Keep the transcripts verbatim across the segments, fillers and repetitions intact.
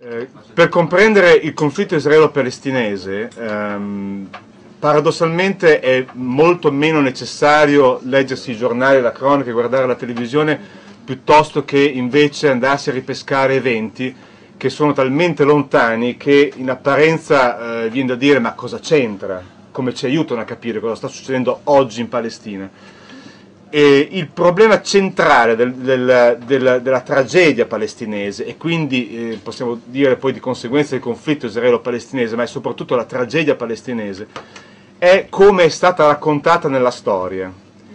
Eh, per comprendere il conflitto israelo-palestinese, ehm, paradossalmente è molto meno necessario leggersi i giornali, la cronaca e guardare la televisione, piuttosto che invece andarsi a ripescare eventi che sono talmente lontani che in apparenza eh, viene da dire: ma cosa c'entra? Come ci aiutano a capire cosa sta succedendo oggi in Palestina? E il problema centrale del, del, del, della tragedia palestinese, e quindi eh, possiamo dire poi di conseguenza il conflitto israelo-palestinese, ma è soprattutto la tragedia palestinese, è come è stata raccontata nella storia.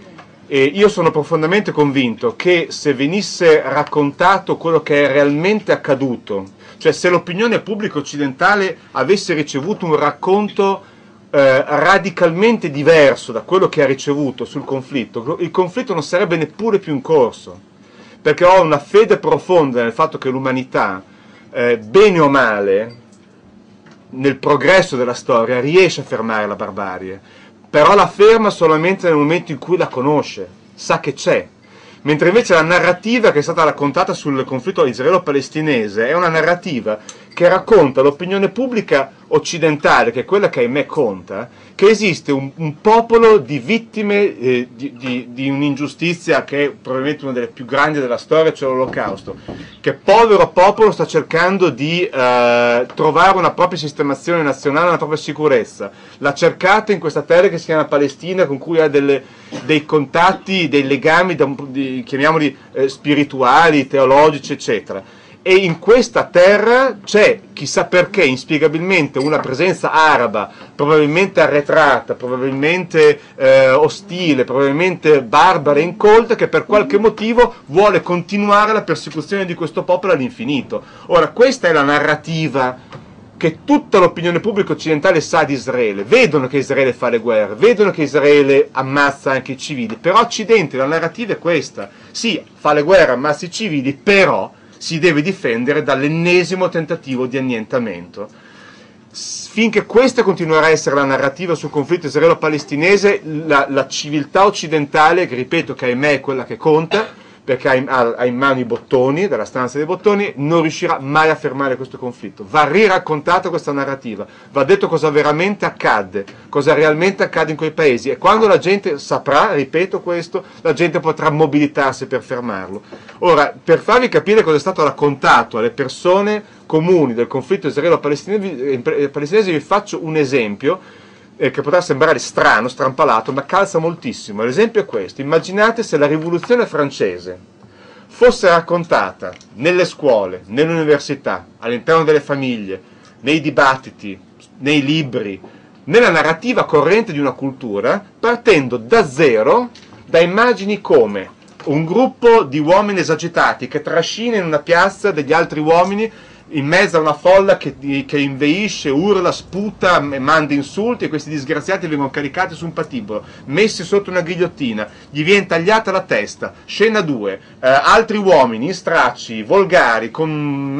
E io sono profondamente convinto che se venisse raccontato quello che è realmente accaduto, cioè se l'opinione pubblica occidentale avesse ricevuto un racconto Eh, radicalmente diverso da quello che ha ricevuto sul conflitto, il conflitto non sarebbe neppure più in corso, perché ho una fede profonda nel fatto che l'umanità, eh, bene o male, nel progresso della storia riesce a fermare la barbarie, però la ferma solamente nel momento in cui la conosce, sa che c'è. Mentre invece la narrativa che è stata raccontata sul conflitto israelo-palestinese è una narrativa che racconta all'opinione pubblica occidentale, che è quella che ahimè conta, che esiste un, un popolo di vittime eh, di, di, di un'ingiustizia che è probabilmente una delle più grandi della storia, cioè l'Olocausto, che povero popolo sta cercando di eh, trovare una propria sistemazione nazionale, una propria sicurezza. L'ha cercata in questa terra che si chiama Palestina, con cui ha delle, dei contatti, dei legami, di, chiamiamoli eh, spirituali, teologici, eccetera. E in questa terra c'è, chissà perché, inspiegabilmente, una presenza araba, probabilmente arretrata, probabilmente eh, ostile, probabilmente barbara e incolta, che per qualche motivo vuole continuare la persecuzione di questo popolo all'infinito. Ora, questa è la narrativa che tutta l'opinione pubblica occidentale sa di Israele. Vedono che Israele fa le guerre, vedono che Israele ammazza anche i civili, però Occidente la narrativa è questa: sì, fa le guerre, ammazza i civili, però si deve difendere dall'ennesimo tentativo di annientamento. Finché questa continuerà a essere la narrativa sul conflitto israelo-palestinese, la, la civiltà occidentale, che ripeto che ahimè è quella che conta, perché ha in, ha, ha in mano i bottoni, della stanza dei bottoni, non riuscirà mai a fermare questo conflitto. Va riraccontata questa narrativa, va detto cosa veramente accadde, cosa realmente accade in quei paesi, e quando la gente saprà, ripeto questo, la gente potrà mobilitarsi per fermarlo. Ora, per farvi capire cosa è stato raccontato alle persone comuni del conflitto israelo-palestinese, vi faccio un esempio Eh, che potrà sembrare strano, strampalato, ma calza moltissimo. L'esempio è questo: immaginate se la rivoluzione francese fosse raccontata nelle scuole, nelle università, all'interno delle famiglie, nei dibattiti, nei libri, nella narrativa corrente di una cultura, partendo da zero, da immagini come un gruppo di uomini esagitati che trascina in una piazza degli altri uomini in mezzo a una folla che, che inveisce, urla, sputa e manda insulti, e questi disgraziati vengono caricati su un patibolo, messi sotto una ghigliottina, gli viene tagliata la testa. Scena due, eh, altri uomini in stracci, volgari, con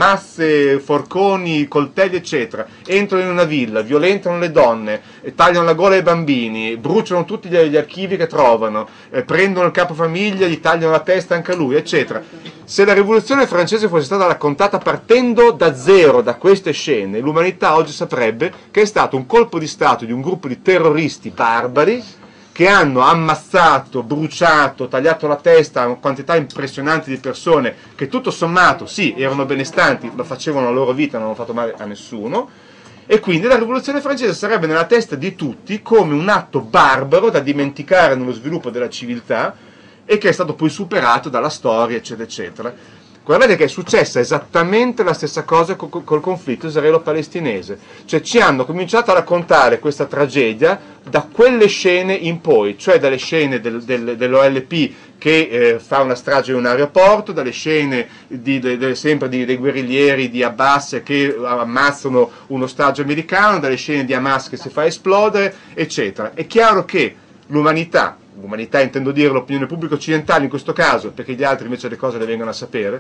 mazze, forconi, coltelli eccetera, entrano in una villa, violentano le donne, tagliano la gola ai bambini, bruciano tutti gli, gli archivi che trovano, eh, prendono il capofamiglia, gli tagliano la testa anche a lui, eccetera. Se la rivoluzione francese fosse stata raccontata partendo da zero da queste scene, l'umanità oggi saprebbe che è stato un colpo di stato di un gruppo di terroristi barbari che hanno ammazzato, bruciato, tagliato la testa a una quantità impressionante di persone che tutto sommato, sì, erano benestanti, ma facevano la loro vita, non hanno fatto male a nessuno. E quindi la rivoluzione francese sarebbe nella testa di tutti come un atto barbaro da dimenticare nello sviluppo della civiltà, e che è stato poi superato dalla storia, eccetera, eccetera. Guardate che è successa esattamente la stessa cosa col, col conflitto israelo-palestinese. Cioè ci hanno cominciato a raccontare questa tragedia da quelle scene in poi, cioè dalle scene del, del, dell'O L P che eh, fa una strage in un aeroporto, dalle scene di, de, de, sempre di, dei guerriglieri di Abbas che ammazzano un ostaggio americano, dalle scene di Hamas che si fa esplodere, eccetera. È chiaro che l'umanità, l'umanità intendo dire l'opinione pubblica occidentale in questo caso, perché gli altri invece le cose le vengono a sapere,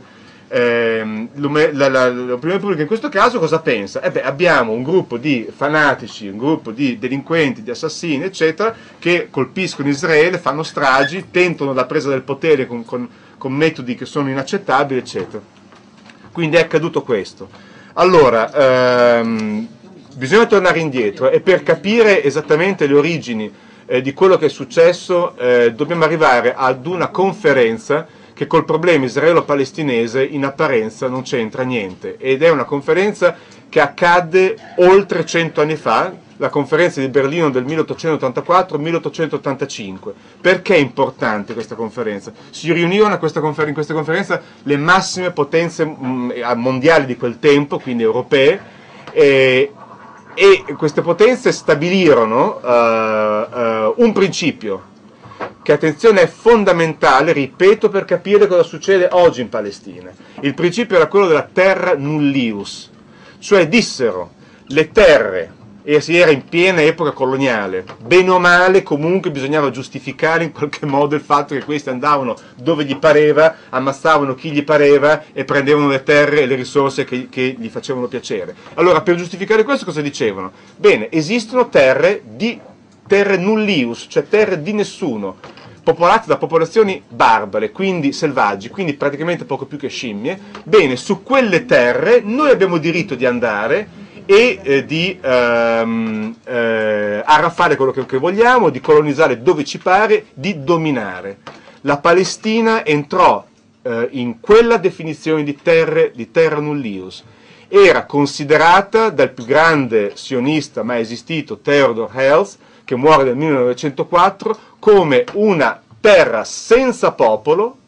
ehm, l'opinione pubblica in questo caso cosa pensa? Eh beh, abbiamo un gruppo di fanatici, un gruppo di delinquenti, di assassini, eccetera, che colpiscono Israele, fanno stragi, tentano la presa del potere con, con, con metodi che sono inaccettabili, eccetera. Quindi è accaduto questo. Allora, ehm, bisogna tornare indietro e per capire esattamente le origini eh, di quello che è successo eh, dobbiamo arrivare ad una conferenza che col problema israelo-palestinese in apparenza non c'entra niente, ed è una conferenza che accadde oltre cento anni fa, la conferenza di Berlino del milleottocentottantaquattro milleottocentottantacinque. Perché è importante questa conferenza? Si riunivano a questa confer- in questa conferenza le massime potenze mh, mondiali di quel tempo, quindi europee, e, e queste potenze stabilirono uh, uh, un principio che, attenzione, è fondamentale, ripeto, per capire cosa succede oggi in Palestina. Il principio era quello della terra nullius, cioè dissero le terre, e si era in piena epoca coloniale, bene o male comunque bisognava giustificare in qualche modo il fatto che questi andavano dove gli pareva, ammazzavano chi gli pareva e prendevano le terre e le risorse che, che gli facevano piacere. Allora, per giustificare questo cosa dicevano? Bene, esistono terre di terre nullius, cioè terre di nessuno, popolate da popolazioni barbare, quindi selvaggi, quindi praticamente poco più che scimmie. Bene, su quelle terre noi abbiamo diritto di andare e eh, di ehm, eh, arraffare quello che, che vogliamo, di colonizzare dove ci pare, di dominare. La Palestina entrò eh, in quella definizione di, terre, di terra nullius. Era considerata dal più grande sionista mai esistito, Theodor Herzl, che muore nel millenovecentoquattro, come una terra senza popolo,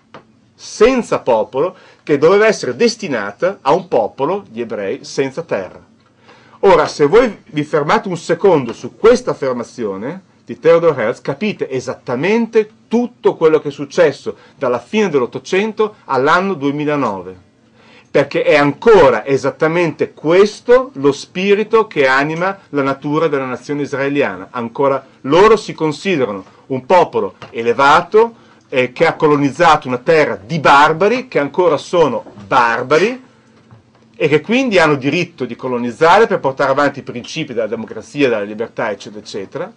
senza popolo, che doveva essere destinata a un popolo, gli ebrei, senza terra. Ora, se voi vi fermate un secondo su questa affermazione di Theodor Herzl, capite esattamente tutto quello che è successo dalla fine dell'Ottocento all'anno duemilanove. Perché è ancora esattamente questo lo spirito che anima la natura della nazione israeliana. Ancora loro si considerano un popolo elevato eh, che ha colonizzato una terra di barbari, che ancora sono barbari e che quindi hanno diritto di colonizzare per portare avanti i principi della democrazia, della libertà, eccetera, eccetera,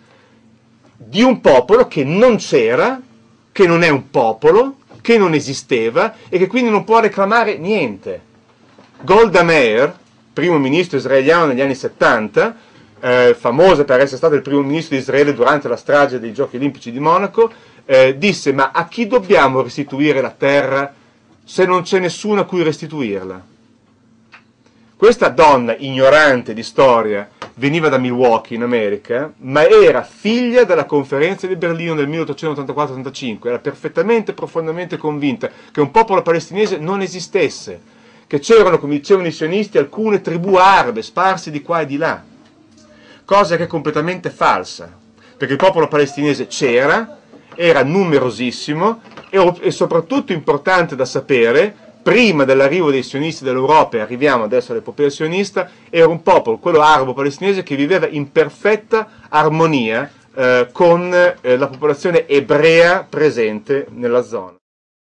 di un popolo che non c'era, che non è un popolo, che non esisteva e che quindi non può reclamare niente. Golda Meir, primo ministro israeliano negli anni settanta, eh, famosa per essere stato il primo ministro di Israele durante la strage dei Giochi Olimpici di Monaco, eh, disse: ma a chi dobbiamo restituire la terra se non c'è nessuno a cui restituirla? Questa donna ignorante di storia veniva da Milwaukee in America, ma era figlia della conferenza di Berlino del milleottocentottantaquattro ottantacinque, era perfettamente, profondamente convinta che un popolo palestinese non esistesse, che c'erano, come dicevano i sionisti, alcune tribù arabe sparse di qua e di là, cosa che è completamente falsa, perché il popolo palestinese c'era, era numerosissimo e, e soprattutto importante da sapere, prima dell'arrivo dei sionisti dell'Europa, e arriviamo adesso all'epopea sionista, era un popolo, quello arabo-palestinese, che viveva in perfetta armonia eh, con eh, la popolazione ebrea presente nella zona.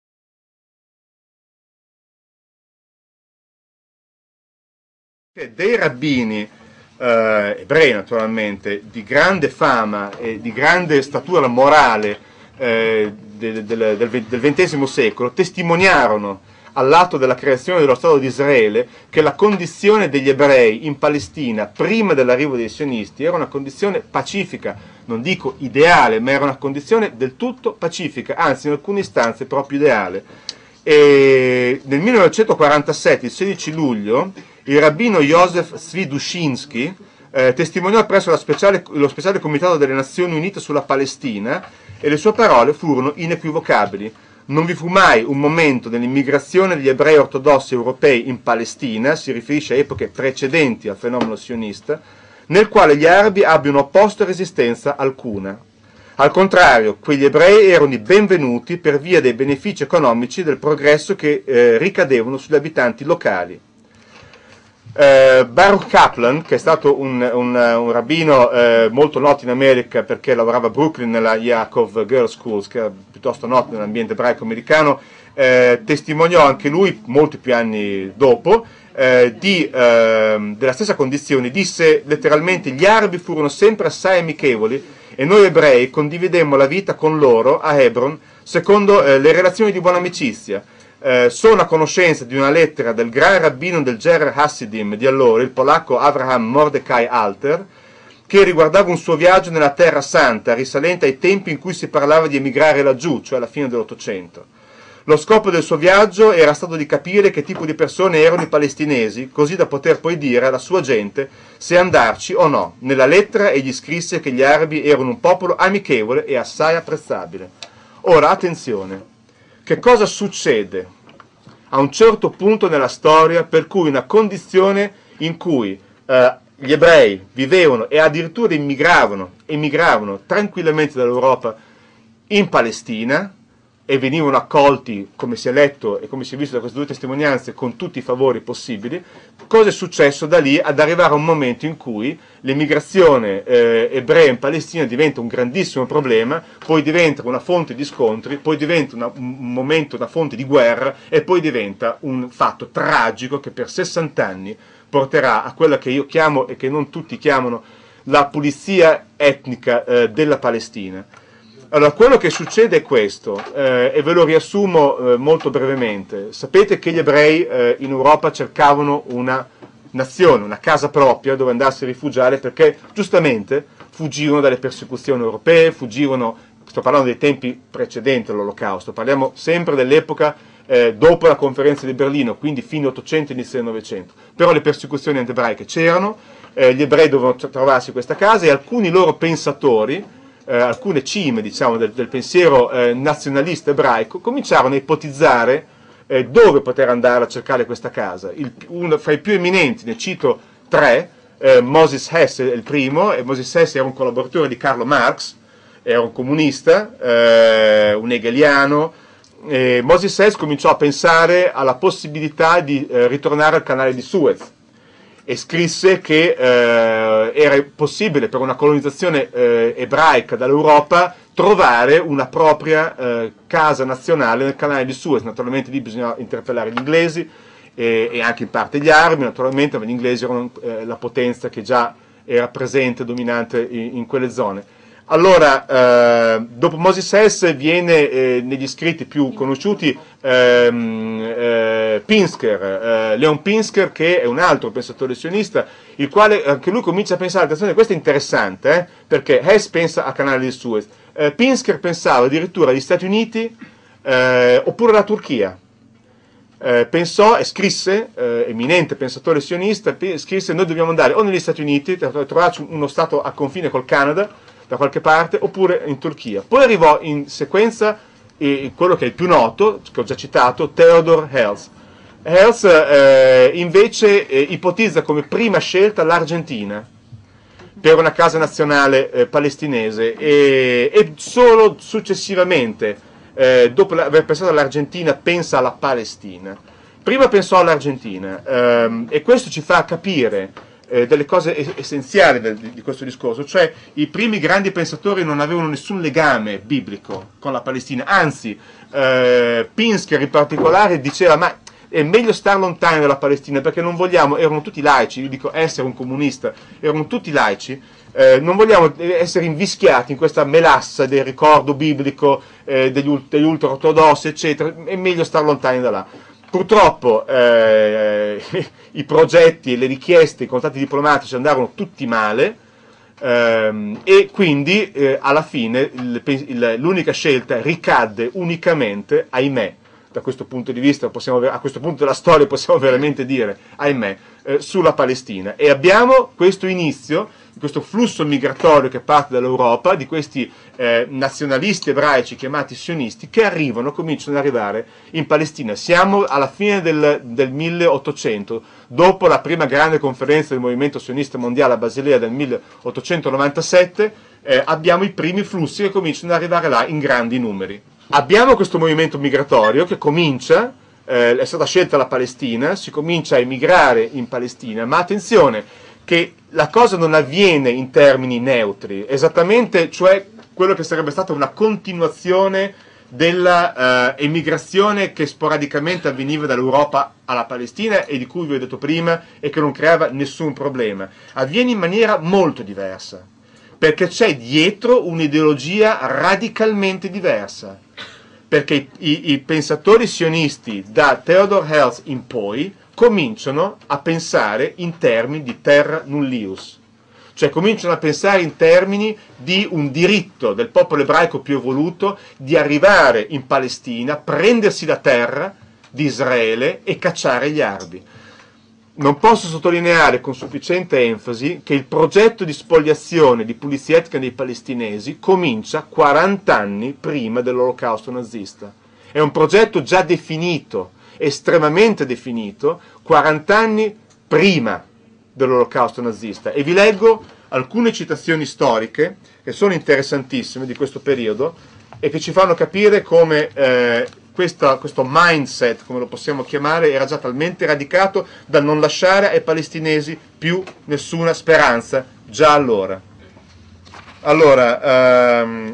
Dei rabbini eh, ebrei, naturalmente, di grande fama e di grande statura morale eh, del, del, del ventesimo secolo, testimoniarono all'atto della creazione dello Stato di Israele che la condizione degli ebrei in Palestina prima dell'arrivo dei sionisti era una condizione pacifica, non dico ideale, ma era una condizione del tutto pacifica, anzi in alcune istanze proprio ideale. E nel millenovecentoquarantasette, il sedici luglio, il rabbino Joseph Zvi Dushinsky eh, testimoniò presso la speciale, lo speciale comitato delle Nazioni Unite sulla Palestina e le sue parole furono inequivocabili. Non vi fu mai un momento nell'immigrazione degli ebrei ortodossi europei in Palestina, si riferisce a epoche precedenti al fenomeno sionista, nel quale gli arabi abbiano opposto resistenza alcuna. Al contrario, quegli ebrei erano i benvenuti per via dei benefici economici del progresso che eh, ricadevano sugli abitanti locali. Uh, Baruch Kaplan, che è stato un, un, un rabbino uh, molto noto in America perché lavorava a Brooklyn nella Yaakov Girls Schools, che era piuttosto noto nell'ambiente ebraico americano, uh, testimoniò anche lui, molti più anni dopo, uh, di, uh, della stessa condizione. Disse letteralmente: gli arabi furono sempre assai amichevoli e noi ebrei condividemmo la vita con loro a Hebron secondo uh, le relazioni di buona amicizia. eh, sono a conoscenza di una lettera del gran rabbino del Gerer Hasidim di allora, il polacco Avraham Mordecai Alter, che riguardava un suo viaggio nella Terra Santa, risalente ai tempi in cui si parlava di emigrare laggiù, cioè alla fine dell'Ottocento. Lo scopo del suo viaggio era stato di capire che tipo di persone erano i palestinesi, così da poter poi dire alla sua gente se andarci o no. Nella lettera egli scrisse che gli arabi erano un popolo amichevole e assai apprezzabile. Ora, attenzione, che cosa succede a un certo punto nella storia per cui una condizione in cui eh, gli ebrei vivevano e addirittura immigravano, emigravano tranquillamente dall'Europa in Palestina, e venivano accolti, come si è letto e come si è visto da queste due testimonianze, con tutti i favori possibili. Cosa è successo da lì ad arrivare a un momento in cui l'emigrazione eh, ebrea in Palestina diventa un grandissimo problema, poi diventa una fonte di scontri, poi diventa una, un momento, una fonte di guerra, e poi diventa un fatto tragico che per sessanta anni porterà a quella che io chiamo, e che non tutti chiamano, la pulizia etnica eh, della Palestina. Allora, quello che succede è questo, eh, e ve lo riassumo eh, molto brevemente. Sapete che gli ebrei eh, in Europa cercavano una nazione, una casa propria dove andarsi a rifugiare, perché giustamente fuggivano dalle persecuzioni europee, fuggivano, sto parlando dei tempi precedenti all'Olocausto, parliamo sempre dell'epoca eh, dopo la conferenza di Berlino, quindi fine Ottocento, inizio del Novecento. Però le persecuzioni antiebraiche c'erano, eh, gli ebrei dovevano trovarsi questa casa, e alcuni loro pensatori, Eh, alcune cime, diciamo, del, del pensiero eh, nazionalista ebraico, cominciarono a ipotizzare eh, dove poter andare a cercare questa casa. Il, uno fra i più eminenti, ne cito tre, eh, Moses Hess è il primo, e Moses Hess era un collaboratore di Karl Marx, era un comunista, eh, un hegeliano. E Moses Hess cominciò a pensare alla possibilità di eh, ritornare al canale di Suez, e scrisse che eh, era possibile per una colonizzazione eh, ebraica dall'Europa trovare una propria eh, casa nazionale nel canale di Suez. Naturalmente lì bisognava interpellare gli inglesi e, e anche in parte gli arabi, naturalmente, ma gli inglesi erano eh, la potenza che già era presente, dominante in, in quelle zone. Allora, eh, dopo Moses Hess viene eh, negli scritti più conosciuti ehm, eh, Pinsker, eh, Leon Pinsker, che è un altro pensatore sionista, il quale anche lui comincia a pensare, attenzione, questo è interessante, eh, perché Hess pensa al canale di Suez, eh, Pinsker pensava addirittura agli Stati Uniti eh, oppure alla Turchia. Eh, pensò e scrisse, eh, eminente pensatore sionista, scrisse: noi dobbiamo andare o negli Stati Uniti, trovarci uno stato a confine col Canada, da qualche parte, oppure in Turchia. Poi arrivò in sequenza eh, quello che è il più noto, che ho già citato, Theodor Herzl. Herzl eh, invece eh, ipotizza come prima scelta l'Argentina per una casa nazionale eh, palestinese, e, e solo successivamente, eh, dopo aver pensato all'Argentina, pensa alla Palestina. Prima pensò all'Argentina, ehm, e questo ci fa capire Eh, delle cose essenziali del, di questo discorso, cioè i primi grandi pensatori non avevano nessun legame biblico con la Palestina, anzi eh, Pinsker in particolare diceva: ma è meglio stare lontani dalla Palestina perché non vogliamo, erano tutti laici, io dico essere un comunista, erano tutti laici, eh, non vogliamo essere invischiati in questa melassa del ricordo biblico eh, degli, degli ultra-ortodossi, eccetera, è meglio stare lontani da là. Purtroppo eh, i progetti, le richieste, i contatti diplomatici andarono tutti male, ehm, e quindi eh, alla fine il, il, l'unica scelta ricadde unicamente, ahimè, da questo punto di vista, possiamo, a questo punto della storia possiamo veramente dire, ahimè, eh, sulla Palestina. E abbiamo questo inizio, questo flusso migratorio che parte dall'Europa, di questi eh, nazionalisti ebraici chiamati sionisti, che arrivano, cominciano ad arrivare in Palestina. Siamo alla fine del, del milleottocento, dopo la prima grande conferenza del movimento sionista mondiale a Basilea del milleottocentonovantasette, eh, abbiamo i primi flussi che cominciano ad arrivare là in grandi numeri. Abbiamo questo movimento migratorio che comincia, eh, è stata scelta la Palestina, si comincia a emigrare in Palestina, ma attenzione che la cosa non avviene in termini neutri, esattamente, cioè quello che sarebbe stata una continuazione della uh, emigrazione che sporadicamente avveniva dall'Europa alla Palestina e di cui vi ho detto prima e che non creava nessun problema. Avviene in maniera molto diversa, perché c'è dietro un'ideologia radicalmente diversa. perché i, i, i pensatori sionisti da Theodor Herzl in poi cominciano a pensare in termini di terra nullius, cioè cominciano a pensare in termini di un diritto del popolo ebraico più evoluto di arrivare in Palestina, prendersi la terra di Israele e cacciare gli arabi. Non posso sottolineare con sufficiente enfasi che il progetto di spoliazione, di pulizia etnica dei palestinesi comincia quaranta anni prima dell'olocausto nazista. È un progetto già definito, estremamente definito, quaranta anni prima dell'olocausto nazista. E vi leggo alcune citazioni storiche che sono interessantissime di questo periodo e che ci fanno capire come eh, questa, questo mindset, come lo possiamo chiamare, era già talmente radicato da non lasciare ai palestinesi più nessuna speranza già allora. Allora, ehm,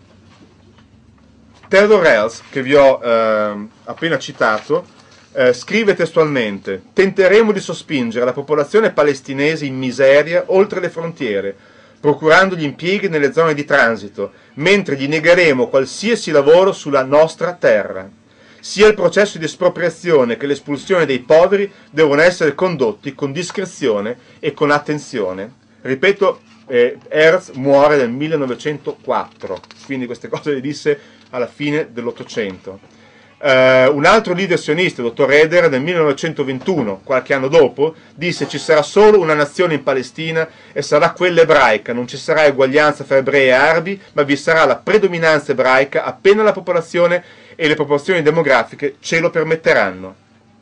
Theodor Herzl, che vi ho ehm, appena citato, eh, scrive testualmente: tenteremo di sospingere la popolazione palestinese in miseria oltre le frontiere, procurando gli impieghi nelle zone di transito, mentre gli negheremo qualsiasi lavoro sulla nostra terra. Sia il processo di espropriazione che l'espulsione dei poveri devono essere condotti con discrezione e con attenzione. Ripeto, eh, Herzl muore nel millenovecentoquattro, quindi queste cose le disse alla fine dell'Ottocento. Uh, un altro leader sionista, il dottor Eder, nel millenovecentoventuno, qualche anno dopo, disse: ci sarà solo una nazione in Palestina e sarà quella ebraica, non ci sarà eguaglianza fra ebrei e arabi, ma vi sarà la predominanza ebraica appena la popolazione e le proporzioni demografiche ce lo permetteranno.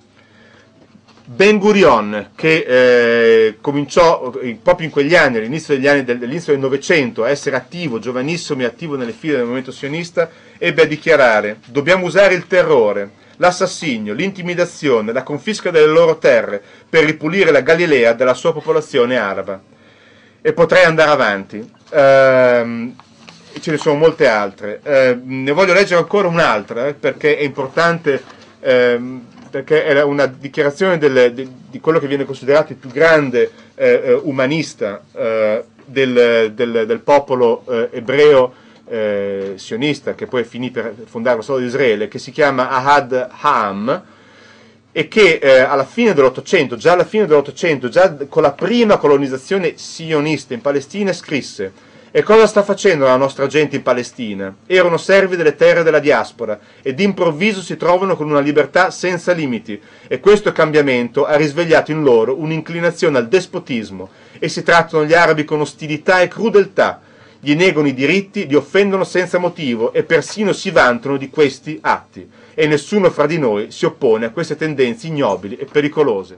Ben Gurion, che eh, cominciò eh, proprio in quegli anni, all'inizio degli anni del, dell'inizio del Novecento, a essere attivo, giovanissimo e attivo nelle file del movimento sionista, ebbe a dichiarare: dobbiamo usare il terrore, l'assassinio, l'intimidazione, la confisca delle loro terre per ripulire la Galilea dalla sua popolazione araba. E potrei andare avanti, ehm, ce ne sono molte altre. Eh, ne voglio leggere ancora un'altra eh, perché è importante, ehm, perché è una dichiarazione del, di, di quello che viene considerato il più grande eh, umanista eh, del, del, del popolo eh, ebreo eh, sionista, che poi finì per fondare lo Stato di Israele, che si chiama Ahad Ha'am, e che eh, alla fine dell'Ottocento, già alla fine dell'Ottocento, già con la prima colonizzazione sionista in Palestina, scrisse: e cosa sta facendo la nostra gente in Palestina? Erano servi delle terre della diaspora e d'improvviso si trovano con una libertà senza limiti, e questo cambiamento ha risvegliato in loro un'inclinazione al despotismo e si trattano gli arabi con ostilità e crudeltà, gli negano i diritti, li offendono senza motivo e persino si vantano di questi atti, e nessuno fra di noi si oppone a queste tendenze ignobili e pericolose.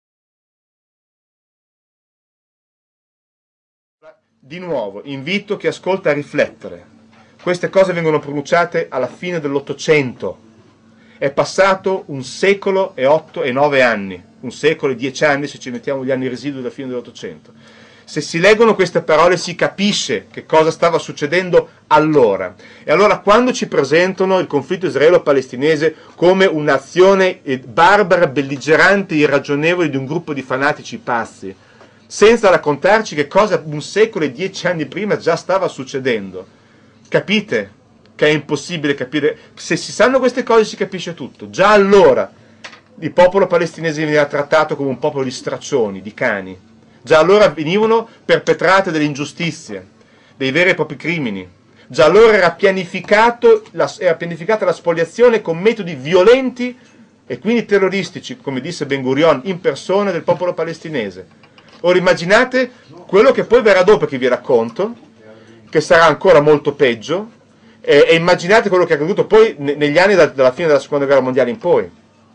Di nuovo, invito chi ascolta a riflettere. Queste cose vengono pronunciate alla fine dell'Ottocento. È passato un secolo e otto e nove anni, un secolo e dieci anni se ci mettiamo gli anni residui dalla fine dell'Ottocento. Se si leggono queste parole si capisce che cosa stava succedendo allora. E allora quando ci presentano il conflitto israelo-palestinese come un'azione barbara, belligerante, irragionevole di un gruppo di fanatici pazzi, senza raccontarci che cosa un secolo e dieci anni prima già stava succedendo, capite che è impossibile capire. Se si sanno queste cose si capisce tutto. Già allora il popolo palestinese veniva trattato come un popolo di straccioni, di cani. Già allora venivano perpetrate delle ingiustizie, dei veri e propri crimini. Già allora era, pianificato la, era pianificata la spoliazione con metodi violenti e quindi terroristici, come disse Ben Gurion in persona, del popolo palestinese. Ora immaginate quello che poi verrà dopo, che vi racconto, che sarà ancora molto peggio, e, e immaginate quello che è accaduto poi negli anni da, dalla fine della seconda guerra mondiale in poi.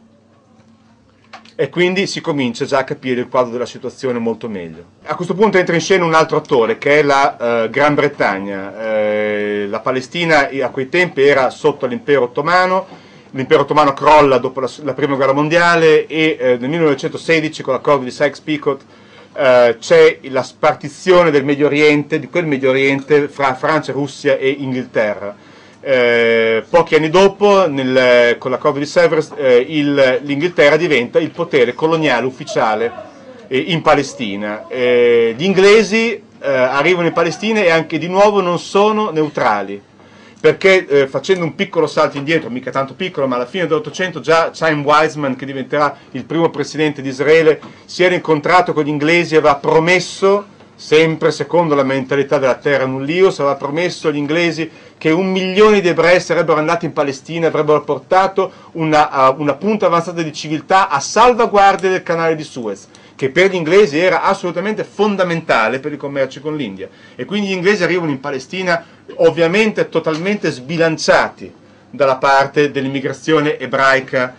E quindi si comincia già a capire il quadro della situazione molto meglio. A questo punto entra in scena un altro attore, che è la eh, Gran Bretagna. Eh, la Palestina a quei tempi era sotto l'impero ottomano, l'impero ottomano crolla dopo la, la prima guerra mondiale e eh, nel millenovecentosedici, con l'accordo di Sykes-Picot, Uh, c'è la spartizione del Medio Oriente, di quel Medio Oriente, fra Francia, Russia e Inghilterra. Uh, pochi anni dopo, nel, con l'accordo di Sèvres, uh, il, l'Inghilterra diventa il potere coloniale ufficiale eh, in Palestina. Uh, gli inglesi uh, arrivano in Palestina e anche di nuovo non sono neutrali. perché eh, facendo un piccolo salto indietro, mica tanto piccolo, ma alla fine dell'Ottocento già Chaim Weizmann, che diventerà il primo presidente di Israele, si era incontrato con gli inglesi e aveva promesso, sempre secondo la mentalità della terra nullius, aveva promesso agli inglesi che un milione di ebrei sarebbero andati in Palestina e avrebbero portato una, uh, una punta avanzata di civiltà a salvaguardia del canale di Suez, che per gli inglesi era assolutamente fondamentale per i commerci con l'India. E quindi gli inglesi arrivano in Palestina ovviamente totalmente sbilanciati dalla parte dell'immigrazione ebraica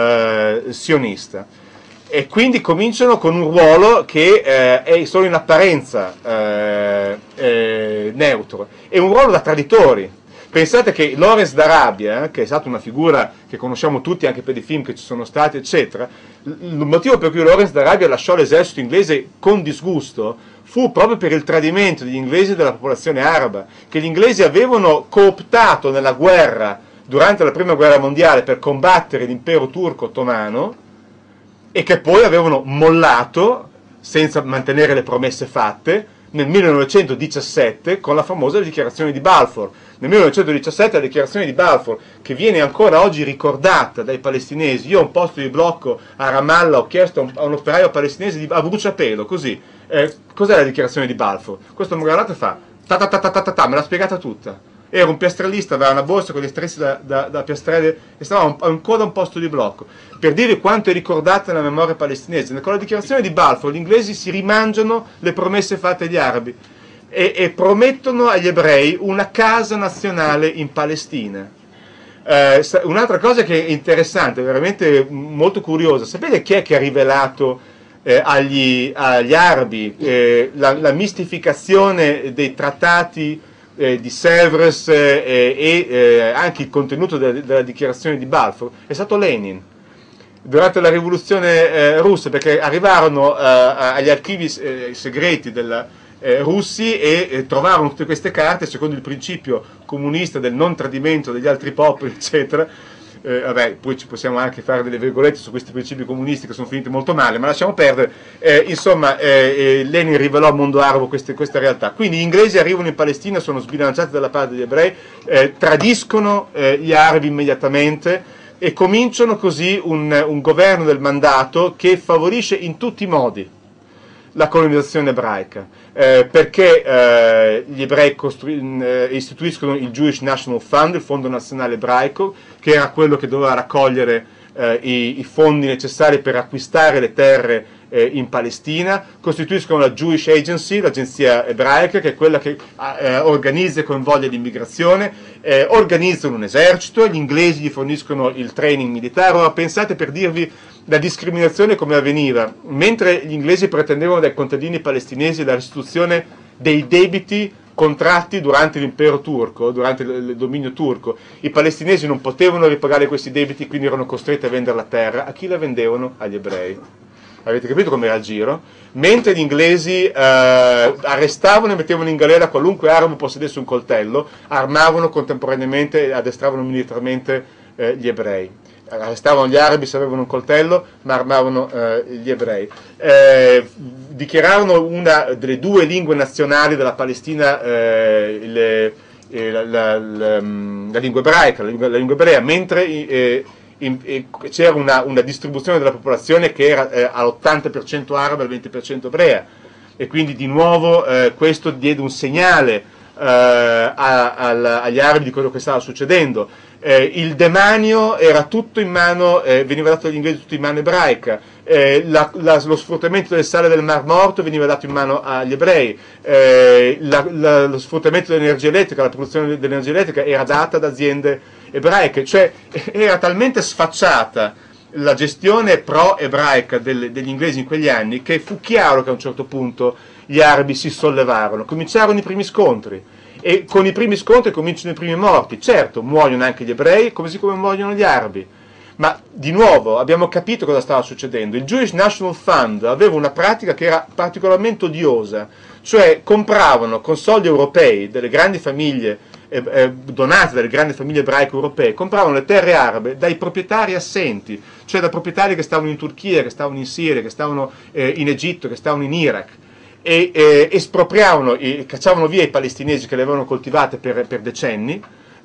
eh, sionista. E quindi cominciano con un ruolo che eh, è solo in apparenza eh, eh, neutro, è un ruolo da traditori. Pensate che Lawrence d'Arabia, che è stata una figura che conosciamo tutti anche per i film che ci sono stati, eccetera, il motivo per cui Lawrence d'Arabia lasciò l'esercito inglese con disgusto fu proprio per il tradimento degli inglesi della popolazione araba, che gli inglesi avevano cooptato nella guerra durante la prima guerra mondiale per combattere l'impero turco ottomano, e che poi avevano mollato senza mantenere le promesse fatte nel millenovecentodiciassette con la famosa dichiarazione di Balfour. Nel millenovecentodiciassette la dichiarazione di Balfour, che viene ancora oggi ricordata dai palestinesi. Io ho un posto di blocco a Ramallah, ho chiesto a un, a un operaio palestinese di, a bruciapelo, così, eh, cos'è la dichiarazione di Balfour? Questo mi guardate e fa, ta ta ta ta ta ta ta, me l'ha spiegata tutta. Era un piastrellista, aveva una borsa con gli stressi da, da, da piastrelle e stava ancora a un posto di blocco, per dire quanto è ricordata nella memoria palestinese. Con la dichiarazione di Balfour gli inglesi si rimangiano le promesse fatte agli arabi e, e promettono agli ebrei una casa nazionale in Palestina. Eh, un'altra cosa che è interessante, veramente molto curiosa, sapete chi è che ha rivelato eh, agli, agli arabi eh, la, la mistificazione dei trattati Eh, di Sèvres eh, e eh, anche il contenuto della, della dichiarazione di Balfour? È stato Lenin, durante la rivoluzione eh, russa, perché arrivarono eh, agli archivi eh, segreti della, eh, russi e eh, trovarono tutte queste carte secondo il principio comunista del non tradimento degli altri popoli, eccetera. Eh, vabbè, poi ci possiamo anche fare delle virgolette su questi principi comunisti che sono finiti molto male, ma lasciamo perdere. Eh, insomma, eh, Lenin rivelò al mondo arabo queste, questa realtà. Quindi gli inglesi arrivano in Palestina, sono sbilanciati dalla parte degli ebrei, eh, tradiscono eh, gli arabi immediatamente e cominciano così un, un governo del mandato che favorisce in tutti i modi la colonizzazione ebraica, eh, perché eh, gli ebrei eh, istituiscono il Jewish National Fund, il Fondo Nazionale Ebraico, che era quello che doveva raccogliere eh, i, i fondi necessari per acquistare le terre eh, in Palestina, costituiscono la Jewish Agency, l'agenzia ebraica, che è quella che eh, organizza e coinvolge l'immigrazione, eh, organizzano un esercito, gli inglesi gli forniscono il training militare. Ora pensate, per dirvi la discriminazione come avveniva, mentre gli inglesi pretendevano dai contadini palestinesi la restituzione dei debiti contratti durante l'impero turco, durante il dominio turco, i palestinesi non potevano ripagare questi debiti, quindi erano costretti a vendere la terra. A chi la vendevano? Agli ebrei. Avete capito com'era il giro? Mentre gli inglesi eh, arrestavano e mettevano in galera qualunque arabo possedesse un coltello, armavano contemporaneamente e addestravano militarmente eh, gli ebrei. Arrestavano gli arabi se avevano un coltello, ma armavano eh, gli ebrei. Eh, dichiararono una delle due lingue nazionali della Palestina, eh, le, eh, la, la, la, la lingua ebraica, la lingua, la lingua ebrea, mentre eh, in, eh, c'era una, una distribuzione della popolazione che era eh, all'ottanta per cento araba e al venti per cento ebrea, e quindi di nuovo eh, questo diede un segnale eh, a, a, agli arabi di quello che stava succedendo. Eh, il demanio era tutto in mano, eh, veniva dato agli inglesi tutto in mano ebraica, eh, la, la, lo sfruttamento del sale del Mar Morto veniva dato in mano agli ebrei, eh, la, la, lo sfruttamento dell'energia elettrica, la produzione dell'energia elettrica era data da aziende ebraiche, cioè era talmente sfacciata la gestione pro-ebraica del, degli inglesi in quegli anni che fu chiaro che a un certo punto gli arabi si sollevarono, cominciarono i primi scontri. E con i primi scontri cominciano i primi morti. Certo, muoiono anche gli ebrei, così come muoiono gli arabi. Ma di nuovo abbiamo capito cosa stava succedendo. Il Jewish National Fund aveva una pratica che era particolarmente odiosa, cioè compravano con soldi europei delle grandi famiglie, eh, eh, donate dalle grandi famiglie ebraiche europee, compravano le terre arabe dai proprietari assenti, cioè da proprietari che stavano in Turchia, che stavano in Siria, che stavano eh, in Egitto, che stavano in Iraq. E eh, espropriavano, e cacciavano via i palestinesi che le avevano coltivate per, per decenni,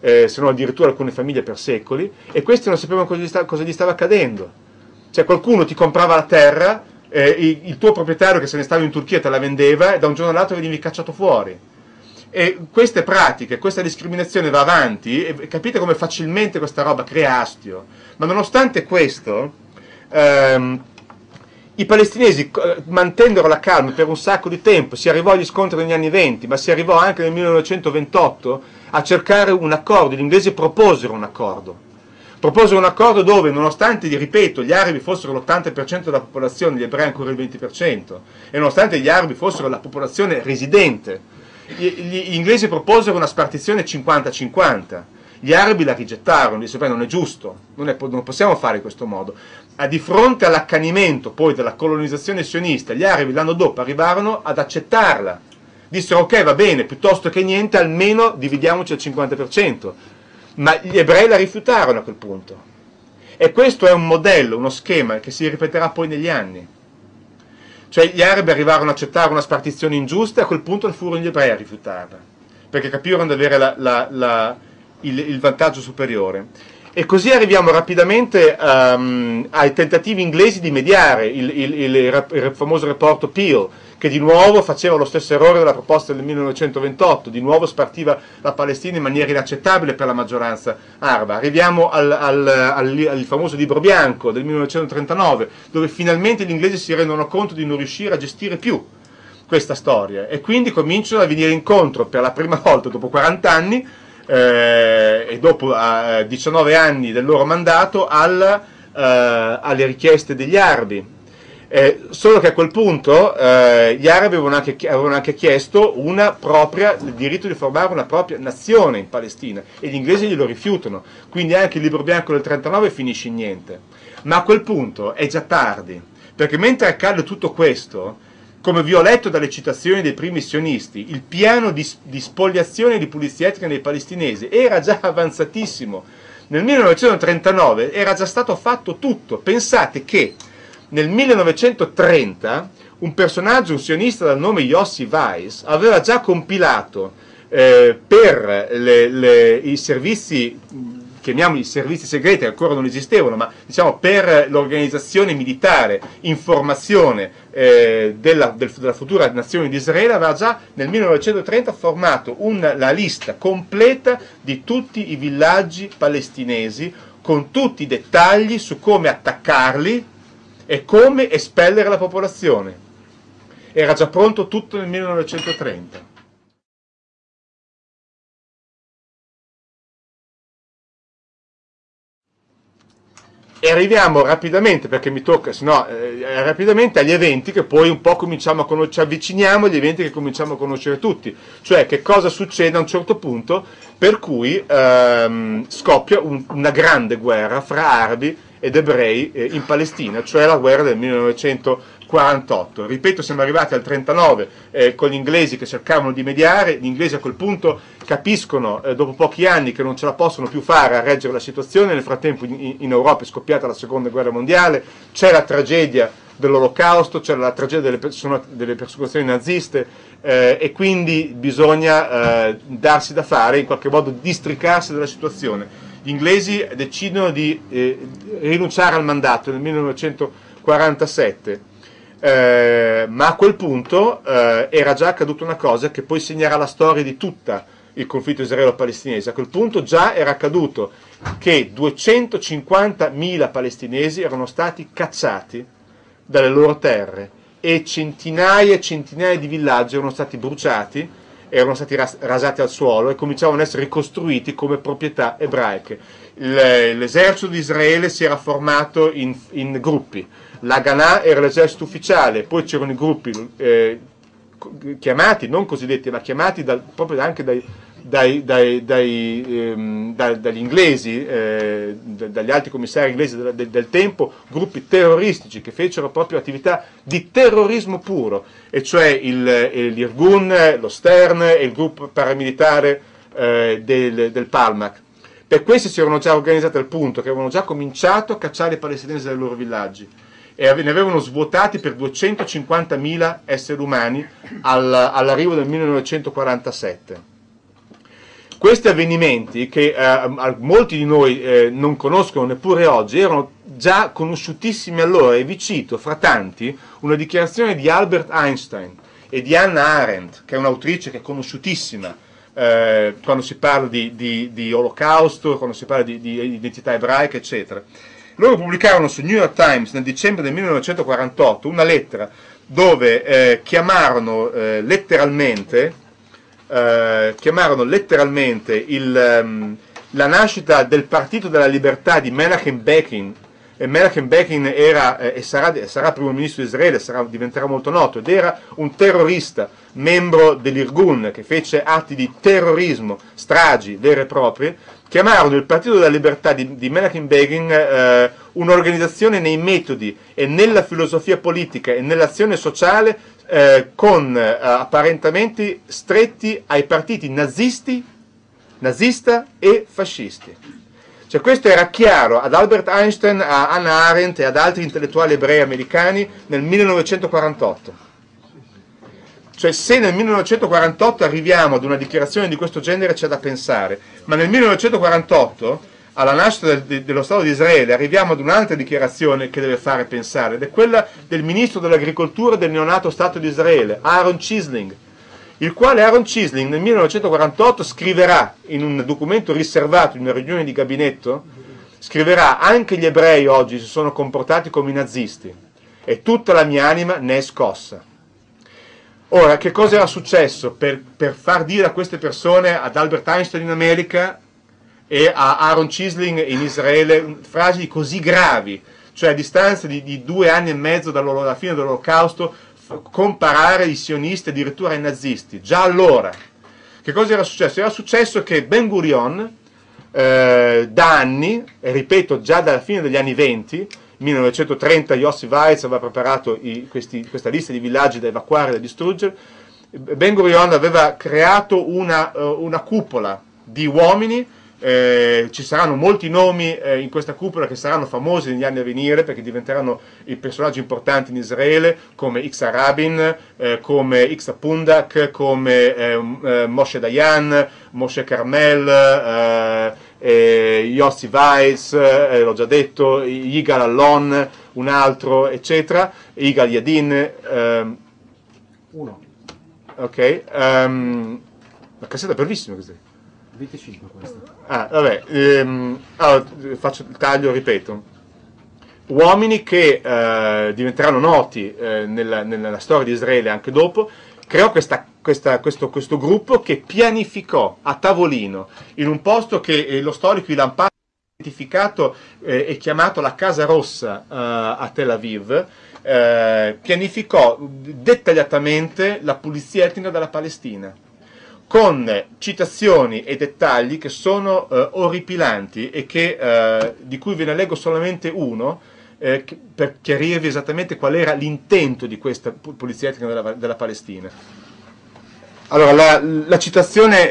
eh, se non addirittura alcune famiglie per secoli, e questi non sapevano cosa gli, sta, cosa gli stava accadendo. Cioè qualcuno ti comprava la terra, eh, il, il tuo proprietario che se ne stava in Turchia te la vendeva e da un giorno all'altro venivi cacciato fuori. E queste pratiche, questa discriminazione va avanti, e capite come facilmente questa roba crea astio. Ma nonostante questo, ehm, i palestinesi mantennero la calma per un sacco di tempo. Si arrivò agli scontri negli anni venti, ma si arrivò anche nel millenovecentoventotto a cercare un accordo. Gli inglesi proposero un accordo. Proposero un accordo dove, nonostante, ripeto, gli arabi fossero l'ottanta per cento della popolazione, gli ebrei ancora il venti per cento, e nonostante gli arabi fossero la popolazione residente, gli, gli inglesi proposero una spartizione cinquanta cinquanta. Gli arabi la rigettarono, dissero: beh, non è giusto, non, è, non possiamo fare in questo modo. A di fronte all'accanimento poi della colonizzazione sionista, gli arabi l'anno dopo arrivarono ad accettarla. Dissero: ok, va bene, piuttosto che niente, almeno dividiamoci al cinquanta per cento. Ma gli ebrei la rifiutarono a quel punto. E questo è un modello, uno schema che si ripeterà poi negli anni. Cioè gli arabi arrivarono ad accettare una spartizione ingiusta e a quel punto furono gli ebrei a rifiutarla, perché capirono di avere la, la, la, il, il vantaggio superiore. E così arriviamo rapidamente um, ai tentativi inglesi di mediare, il, il, il, il famoso rapporto Peel, che di nuovo faceva lo stesso errore della proposta del millenovecentoventotto, di nuovo spartiva la Palestina in maniera inaccettabile per la maggioranza araba. Arriviamo al, al, al, al famoso libro bianco del millenovecentotrentanove, dove finalmente gli inglesi si rendono conto di non riuscire a gestire più questa storia, e quindi cominciano a venire incontro per la prima volta dopo quaranta anni, Eh, e dopo eh, diciannove anni del loro mandato al, eh, alle richieste degli arabi, eh, solo che a quel punto eh, gli arabi avevano anche, avevano anche chiesto una propria, il diritto di formare una propria nazione in Palestina, e gli inglesi glielo rifiutano, quindi anche il libro bianco del trentanove finisce in niente. Ma a quel punto è già tardi, perché mentre accade tutto questo, come vi ho letto dalle citazioni dei primi sionisti, il piano di, di spoliazione e di pulizia etnica dei palestinesi era già avanzatissimo. Nel millenovecentotrentanove era già stato fatto tutto. Pensate che nel millenovecentotrenta un personaggio, un sionista dal nome Yossi Weiss, aveva già compilato eh, per le, le, i servizi, chiamiamoli i servizi segreti, che ancora non esistevano, ma diciamo per l'organizzazione militare, informazione eh, della, del, della futura nazione di Israele, aveva già nel millenovecentotrenta formato una, la lista completa di tutti i villaggi palestinesi, con tutti i dettagli su come attaccarli e come espellere la popolazione. Era già pronto tutto nel millenovecentotrenta. E arriviamo rapidamente, perché mi tocca, se no, eh, rapidamente agli eventi che poi un po' cominciamo a conoscere, ci avviciniamo agli eventi che cominciamo a conoscere tutti, cioè che cosa succede a un certo punto per cui ehm, scoppia un, una grande guerra fra arabi ed ebrei eh, in Palestina, cioè la guerra del millenovecentoquarantotto. Ripeto, siamo arrivati al trentanove eh, con gli inglesi che cercavano di mediare. Gli inglesi a quel punto capiscono eh, dopo pochi anni che non ce la possono più fare a reggere la situazione. Nel frattempo in, in Europa è scoppiata la seconda guerra mondiale, c'è la tragedia dell'olocausto, c'è la tragedia delle, perso- delle persecuzioni naziste, eh, e quindi bisogna eh, darsi da fare, in qualche modo districarsi dalla situazione. Gli inglesi decidono di eh, rinunciare al mandato nel millenovecentoquarantasette, eh, ma a quel punto eh, era già accaduta una cosa che poi segnerà la storia di tutta il conflitto israelo-palestinese. A quel punto già era accaduto che duecentocinquantamila palestinesi erano stati cacciati dalle loro terre e centinaia e centinaia di villaggi erano stati bruciati, erano stati ras- rasati al suolo e cominciavano ad essere ricostruiti come proprietà ebraiche. Il, l'esercito di Israele si era formato in, in gruppi. L'Haganah era l'esercito ufficiale, poi c'erano i gruppi eh, chiamati, non cosiddetti, ma chiamati dal, proprio anche dai, dai, dai, dai, ehm, da, dagli inglesi, eh, dagli alti commissari inglesi del, del, del tempo, gruppi terroristici che fecero proprio attività di terrorismo puro, e cioè il, l'Irgun, lo Stern e il gruppo paramilitare eh, del, del Palmach. Per questi si erano già organizzati al punto che avevano già cominciato a cacciare i palestinesi dai loro villaggi e ne avevano svuotati per duecentocinquantamila esseri umani all, all'arrivo del millenovecentoquarantasette. Questi avvenimenti, che eh, molti di noi eh, non conoscono neppure oggi, erano già conosciutissimi allora, e vi cito fra tanti una dichiarazione di Albert Einstein e di Hannah Arendt, che è un'autrice che è conosciutissima eh, quando si parla di, di, di Olocausto, quando si parla di, di identità ebraica, eccetera. Loro pubblicarono sul New York Times nel dicembre del millenovecentoquarantotto una lettera dove eh, chiamarono eh, letteralmente eh, chiamarono letteralmente il, um, la nascita del Partito della Libertà di Menachem Begin. E Menachem Begin era eh, e sarà, sarà primo ministro di Israele, sarà, diventerà molto noto, ed era un terrorista, membro dell'Irgun, che fece atti di terrorismo, stragi vere e proprie. Chiamarono il Partito della Libertà di, di Menachem Begin eh, un'organizzazione nei metodi e nella filosofia politica e nell'azione sociale eh, con eh, apparentamenti stretti ai partiti nazisti, nazista e fascisti. Cioè, questo era chiaro ad Albert Einstein, a Hannah Arendt e ad altri intellettuali ebrei americani nel millenovecentoquarantotto. Cioè, se nel millenovecentoquarantotto arriviamo ad una dichiarazione di questo genere c'è da pensare, ma nel millenovecentoquarantotto, alla nascita del, de, dello Stato di Israele, arriviamo ad un'altra dichiarazione che deve fare pensare, ed è quella del ministro dell'agricoltura del neonato Stato di Israele, Aaron Chisling, il quale Aaron Chisling nel millenovecentoquarantotto scriverà in un documento riservato in una riunione di gabinetto, scriverà: anche gli ebrei oggi si sono comportati come i nazisti e tutta la mia anima ne è scossa. Ora, che cosa era successo per, per far dire a queste persone, ad Albert Einstein in America e a Aaron Chisling in Israele, frasi così gravi, cioè a distanza di, di due anni e mezzo dalla fine dell'Olocausto, comparare i sionisti addirittura ai nazisti? Già allora, che cosa era successo? Era successo che Ben Gurion, eh, da anni, e ripeto già dalla fine degli anni venti, millenovecentotrenta, Yossi Weiss aveva preparato i, questi, questa lista di villaggi da evacuare e da distruggere. Ben Gurion aveva creato una, uh, una cupola di uomini. Eh, ci saranno molti nomi eh, in questa cupola che saranno famosi negli anni a venire, perché diventeranno i personaggi importanti in Israele, come Yitzhak Rabin, eh, come Yitzhak Pundak, come eh, eh, Moshe Dayan, Moshe Carmel, eh, eh, Yossi Weiss, eh, l'ho già detto, Yigal Allon, un altro, eccetera, Yigal Yadin, eh, uno. Ok, um, la cassetta è bellissima così. venticinque questo. Ah, vabbè, ehm, allora, faccio il taglio, ripeto. Uomini che eh, diventeranno noti eh, nella, nella storia di Israele anche dopo. Creò questa, questa, questo, questo gruppo che pianificò a tavolino, in un posto che eh, lo storico Ilan Pappé ha identificato eh, e chiamato la Casa Rossa eh, a Tel Aviv, eh, pianificò dettagliatamente la pulizia etnica della Palestina, con citazioni e dettagli che sono eh, orripilanti e che, eh, di cui ve ne leggo solamente uno, eh, per chiarirvi esattamente qual era l'intento di questa pulizia etnica della, della Palestina. Allora, la, la citazione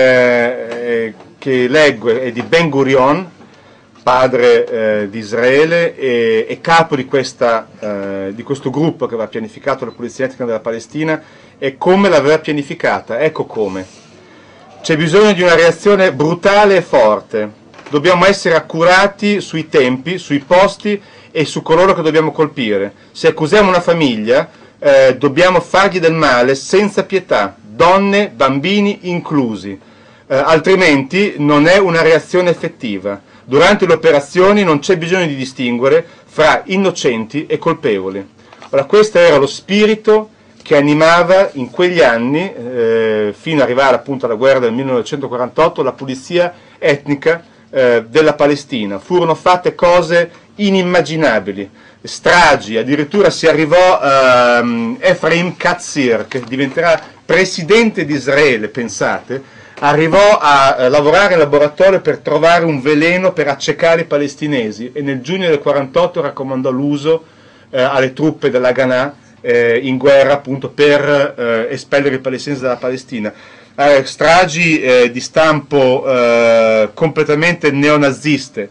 eh, che leggo è di Ben Gurion, padre eh, di Israele e, e capo di, questa, eh, di questo gruppo che aveva pianificato la pulizia etnica della Palestina, e come l'aveva pianificata. Ecco come. C'è bisogno di una reazione brutale e forte. Dobbiamo essere accurati sui tempi, sui posti e su coloro che dobbiamo colpire. Se accusiamo una famiglia, eh, dobbiamo fargli del male senza pietà, donne, bambini inclusi. Eh, altrimenti non è una reazione effettiva. Durante le operazioni non c'è bisogno di distinguere fra innocenti e colpevoli. Ora, questo era lo spirito che animava in quegli anni, eh, fino ad arrivare appunto alla guerra del millenovecentoquarantotto, la pulizia etnica eh, della Palestina. Furono fatte cose inimmaginabili, stragi, addirittura si arrivò a um, Efraim Katzir, che diventerà presidente di Israele, pensate, arrivò a uh, lavorare in laboratorio per trovare un veleno per accecare i palestinesi, e nel giugno del quarantotto raccomandò l'uso uh, alle truppe dell'Haganah Eh, in guerra appunto per eh, espellere i palestinesi dalla Palestina. Eh, stragi eh, di stampo eh, completamente neonaziste,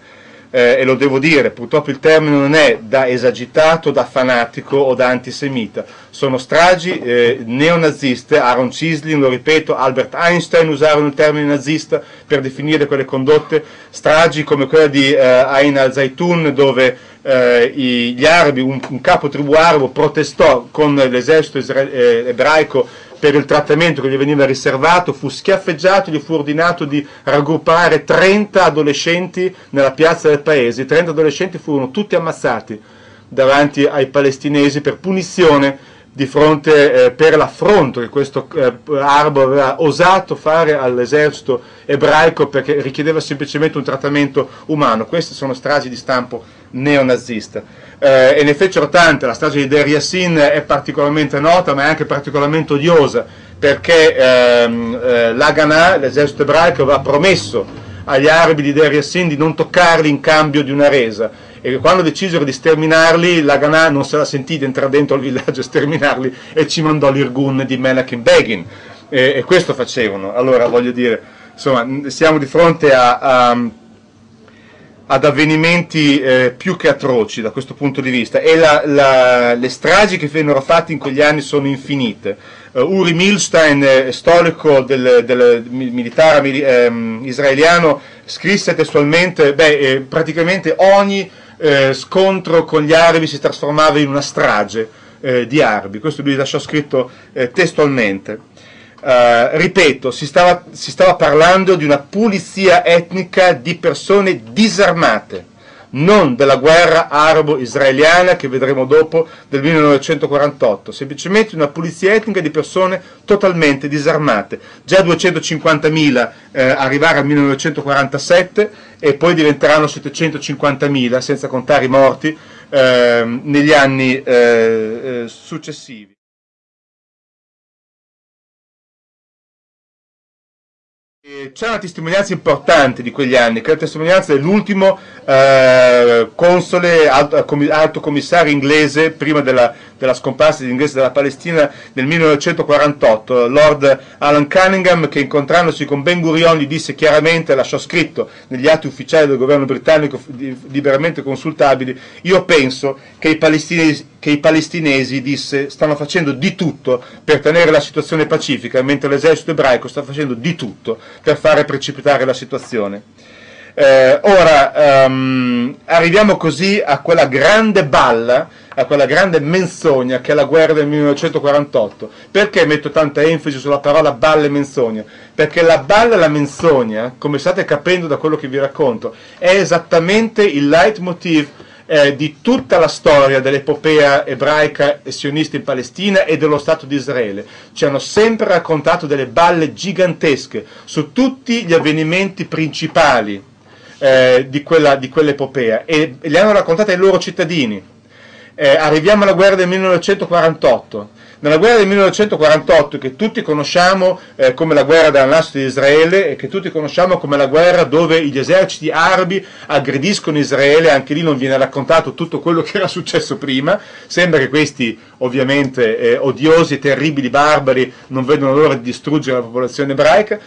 eh, e lo devo dire, purtroppo il termine non è da esagitato, da fanatico o da antisemita, sono stragi eh, neonaziste. Aaron Chisling, lo ripeto, Albert Einstein usarono il termine nazista per definire quelle condotte, stragi come quella di eh, Ain al-Zaytun, dove eh, i, gli arabi, un, un capo tribù arabo protestò con l'esercito isra- eh, ebraico per il trattamento che gli veniva riservato, fu schiaffeggiato, gli fu ordinato di raggruppare trenta adolescenti nella piazza del paese. I trenta adolescenti furono tutti ammazzati davanti ai palestinesi per punizione di fronte eh, per l'affronto che questo eh, arabo aveva osato fare all'esercito ebraico, perché richiedeva semplicemente un trattamento umano. Queste sono stragi di stampo neonazista. Eh, e ne fecero tante. La strage di Deir Yassin è particolarmente nota, ma è anche particolarmente odiosa, perché ehm, eh, l'Haganah, l'esercito ebraico, aveva promesso agli arabi di Deir Yassin di non toccarli in cambio di una resa, e quando decisero di sterminarli, l'Haganah non se la sentì di entrare dentro il villaggio e sterminarli, e ci mandò l'Irgun di Menachem Begin, e, e questo facevano. Allora, voglio dire, insomma, siamo di fronte a, a ad avvenimenti eh, più che atroci da questo punto di vista, e la, la, le stragi che vennero fatte in quegli anni sono infinite. Uh, Uri Milstein, eh, storico del, del militare eh, israeliano, scrisse testualmente, beh, eh, praticamente ogni eh, scontro con gli arabi si trasformava in una strage eh, di arabi. Questo lui lasciò scritto eh, testualmente. Uh, ripeto, si stava, si stava parlando di una pulizia etnica di persone disarmate, non della guerra arabo-israeliana che vedremo dopo del millenovecentoquarantotto, semplicemente una pulizia etnica di persone totalmente disarmate. Già duecentocinquantamila eh, arrivare al millenovecentoquarantasette, e poi diventeranno settecentocinquantamila, senza contare i morti, eh, negli anni eh, eh, successivi. C'è una testimonianza importante di quegli anni, che è la testimonianza dell'ultimo eh, console, alto, alto commissario inglese, prima della, della scomparsa degli inglesi dalla Palestina nel millenovecentoquarantotto, Lord Alan Cunningham, che incontrandosi con Ben Gurion gli disse chiaramente, lasciò scritto negli atti ufficiali del governo britannico liberamente consultabili: io penso che i palestinesi, che i palestinesi disse, stanno facendo di tutto per tenere la situazione pacifica, mentre l'esercito ebraico sta facendo di tutto per fare precipitare la situazione. Eh, ora um, arriviamo così a quella grande balla, a quella grande menzogna che è la guerra del millenovecentoquarantotto. Perché metto tanta enfasi sulla parola balla e menzogna? Perché la balla e la menzogna, come state capendo da quello che vi racconto, è esattamente il leitmotiv Eh, di tutta la storia dell'epopea ebraica e sionista in Palestina e dello Stato di Israele. Ci hanno sempre raccontato delle balle gigantesche su tutti gli avvenimenti principali eh, di, quella, di quell'epopea, e le hanno raccontate ai loro cittadini. Eh, arriviamo alla guerra del millenovecentoquarantotto. Nella guerra del millenovecentoquarantotto, che tutti conosciamo eh, come la guerra della nascita di Israele, e che tutti conosciamo come la guerra dove gli eserciti arabi aggrediscono Israele, anche lì non viene raccontato tutto quello che era successo prima. Sembra che questi, ovviamente, eh, odiosi e terribili barbari non vedono l'ora di distruggere la popolazione ebraica.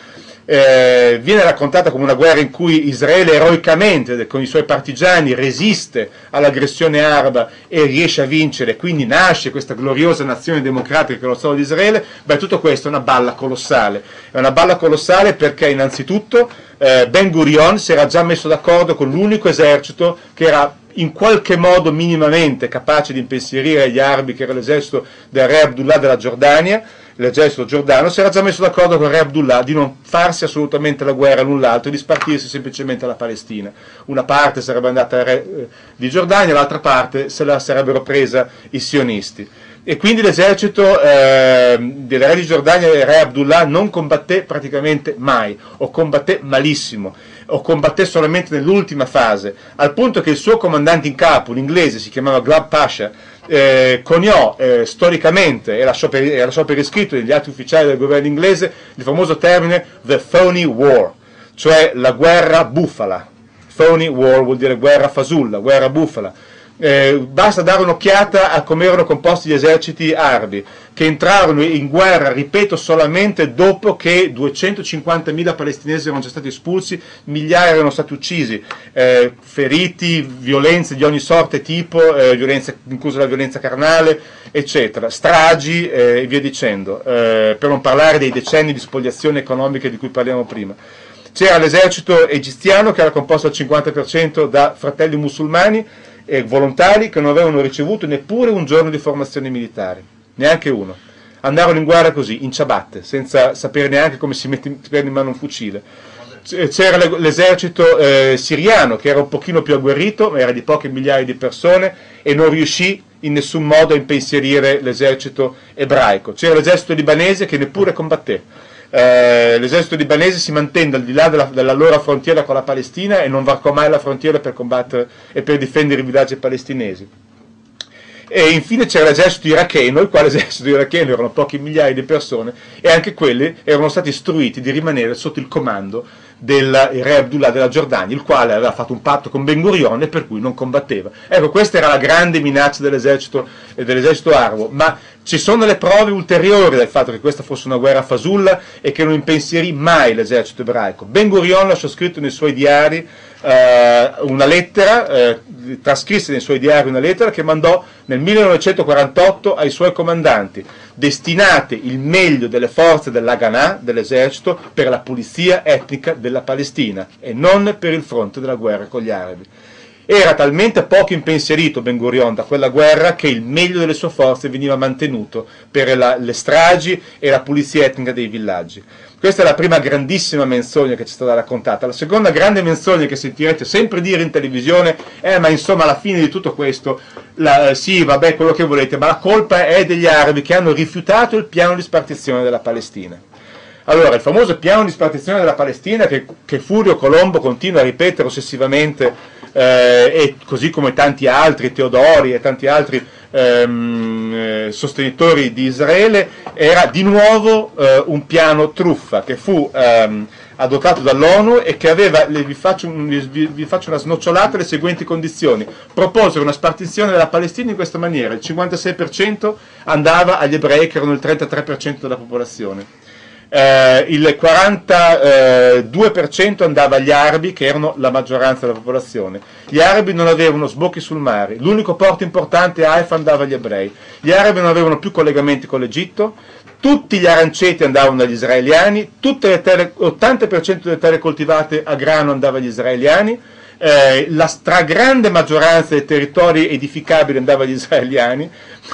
Eh, viene raccontata come una guerra in cui Israele eroicamente con i suoi partigiani resiste all'aggressione araba e riesce a vincere, quindi nasce questa gloriosa nazione democratica che è lo Stato di Israele. Beh, tutto questo è una balla colossale, è una balla colossale perché innanzitutto eh, Ben Gurion si era già messo d'accordo con l'unico esercito che era in qualche modo minimamente capace di impensierire gli arabi, che era l'esercito del re Abdullah della Giordania. L'esercito giordano si era già messo d'accordo con il re Abdullah di non farsi assolutamente la guerra l'un l'altro e di spartirsi semplicemente alla Palestina. Una parte sarebbe andata al re eh, di Giordania, l'altra parte se la sarebbero presa i sionisti. E quindi l'esercito eh, del re di Giordania e del re Abdullah non combatté praticamente mai, o combatté malissimo, o combatté solamente nell'ultima fase, al punto che il suo comandante in capo, l'inglese, si chiamava Glab Pasha, eh, coniò eh, storicamente e lasciò per, e lasciò per iscritto negli atti ufficiali del governo inglese il famoso termine the phony war, cioè la guerra bufala. Phony war vuol dire guerra fasulla, guerra bufala. Eh, basta dare un'occhiata a come erano composti gli eserciti arabi, che entrarono in guerra, ripeto, solamente dopo che duecentocinquantamila palestinesi erano già stati espulsi, migliaia erano stati uccisi, eh, feriti, violenze di ogni sorta e tipo, eh, violenza, inclusa la violenza carnale, eccetera, stragi eh, e via dicendo, eh, per non parlare dei decenni di spoliazione economica di cui parliamo prima. C'era l'esercito egiziano, che era composto al cinquanta per cento da fratelli musulmani e volontari che non avevano ricevuto neppure un giorno di formazione militare, neanche uno. Andarono in guerra così, in ciabatte, senza sapere neanche come si mette in mano un fucile. C'era l'esercito eh, siriano, che era un pochino più agguerrito, ma era di poche migliaia di persone e non riuscì in nessun modo a impensierire l'esercito ebraico. C'era l'esercito libanese, che neppure combatté. Eh, l'esercito libanese si mantenne al di là della, della loro frontiera con la Palestina e non varcò mai la frontiera per combattere e per difendere i villaggi palestinesi. E infine c'era l'esercito iracheno, il quale esercito iracheno erano poche migliaia di persone, e anche quelli erano stati istruiti di rimanere sotto il comando del re Abdullah della Giordania, il quale aveva fatto un patto con Ben Gurion e per cui non combatteva. Ecco, questa era la grande minaccia dell'esercito, eh, dell'esercito arabo, ma ci sono le prove ulteriori del fatto che questa fosse una guerra fasulla e che non impensierì mai l'esercito ebraico. Ben Gurion lasciò scritto nei suoi diari eh, una lettera, eh, trascrisse nei suoi diari una lettera che mandò nel millenovecentoquarantotto ai suoi comandanti: destinate il meglio delle forze dell'Haganah, dell'esercito, per la pulizia etnica della Palestina e non per il fronte della guerra con gli arabi. Era talmente poco impensierito Ben Gurion da quella guerra che il meglio delle sue forze veniva mantenuto per la, le stragi e la pulizia etnica dei villaggi. Questa è la prima grandissima menzogna che ci è stata raccontata. La seconda grande menzogna che sentirete sempre dire in televisione è: ma insomma, alla fine di tutto questo, la, sì, vabbè, quello che volete, ma la colpa è degli arabi che hanno rifiutato il piano di spartizione della Palestina. Allora, il famoso piano di spartizione della Palestina, che, che Furio Colombo continua a ripetere ossessivamente, eh, e così come tanti altri, Teodori e tanti altri ehm, eh, sostenitori di Israele, era di nuovo eh, un piano truffa che fu ehm, adottato dall'ONU e che aveva, vi faccio, un, vi, vi faccio una snocciolata, le seguenti condizioni. Proposero una spartizione della Palestina in questa maniera: il cinquantasei per cento andava agli ebrei, che erano il trentatré per cento della popolazione. Eh, il quarantadue per cento andava agli arabi, che erano la maggioranza della popolazione. Gli arabi non avevano sbocchi sul mare, l'unico porto importante, Haifa, andava agli ebrei. Gli arabi non avevano più collegamenti con l'Egitto, tutti gli aranceti andavano agli israeliani, tutte le terre, l'ottanta per cento delle terre coltivate a grano andava agli israeliani, eh, la stragrande maggioranza dei territori edificabili andava agli israeliani.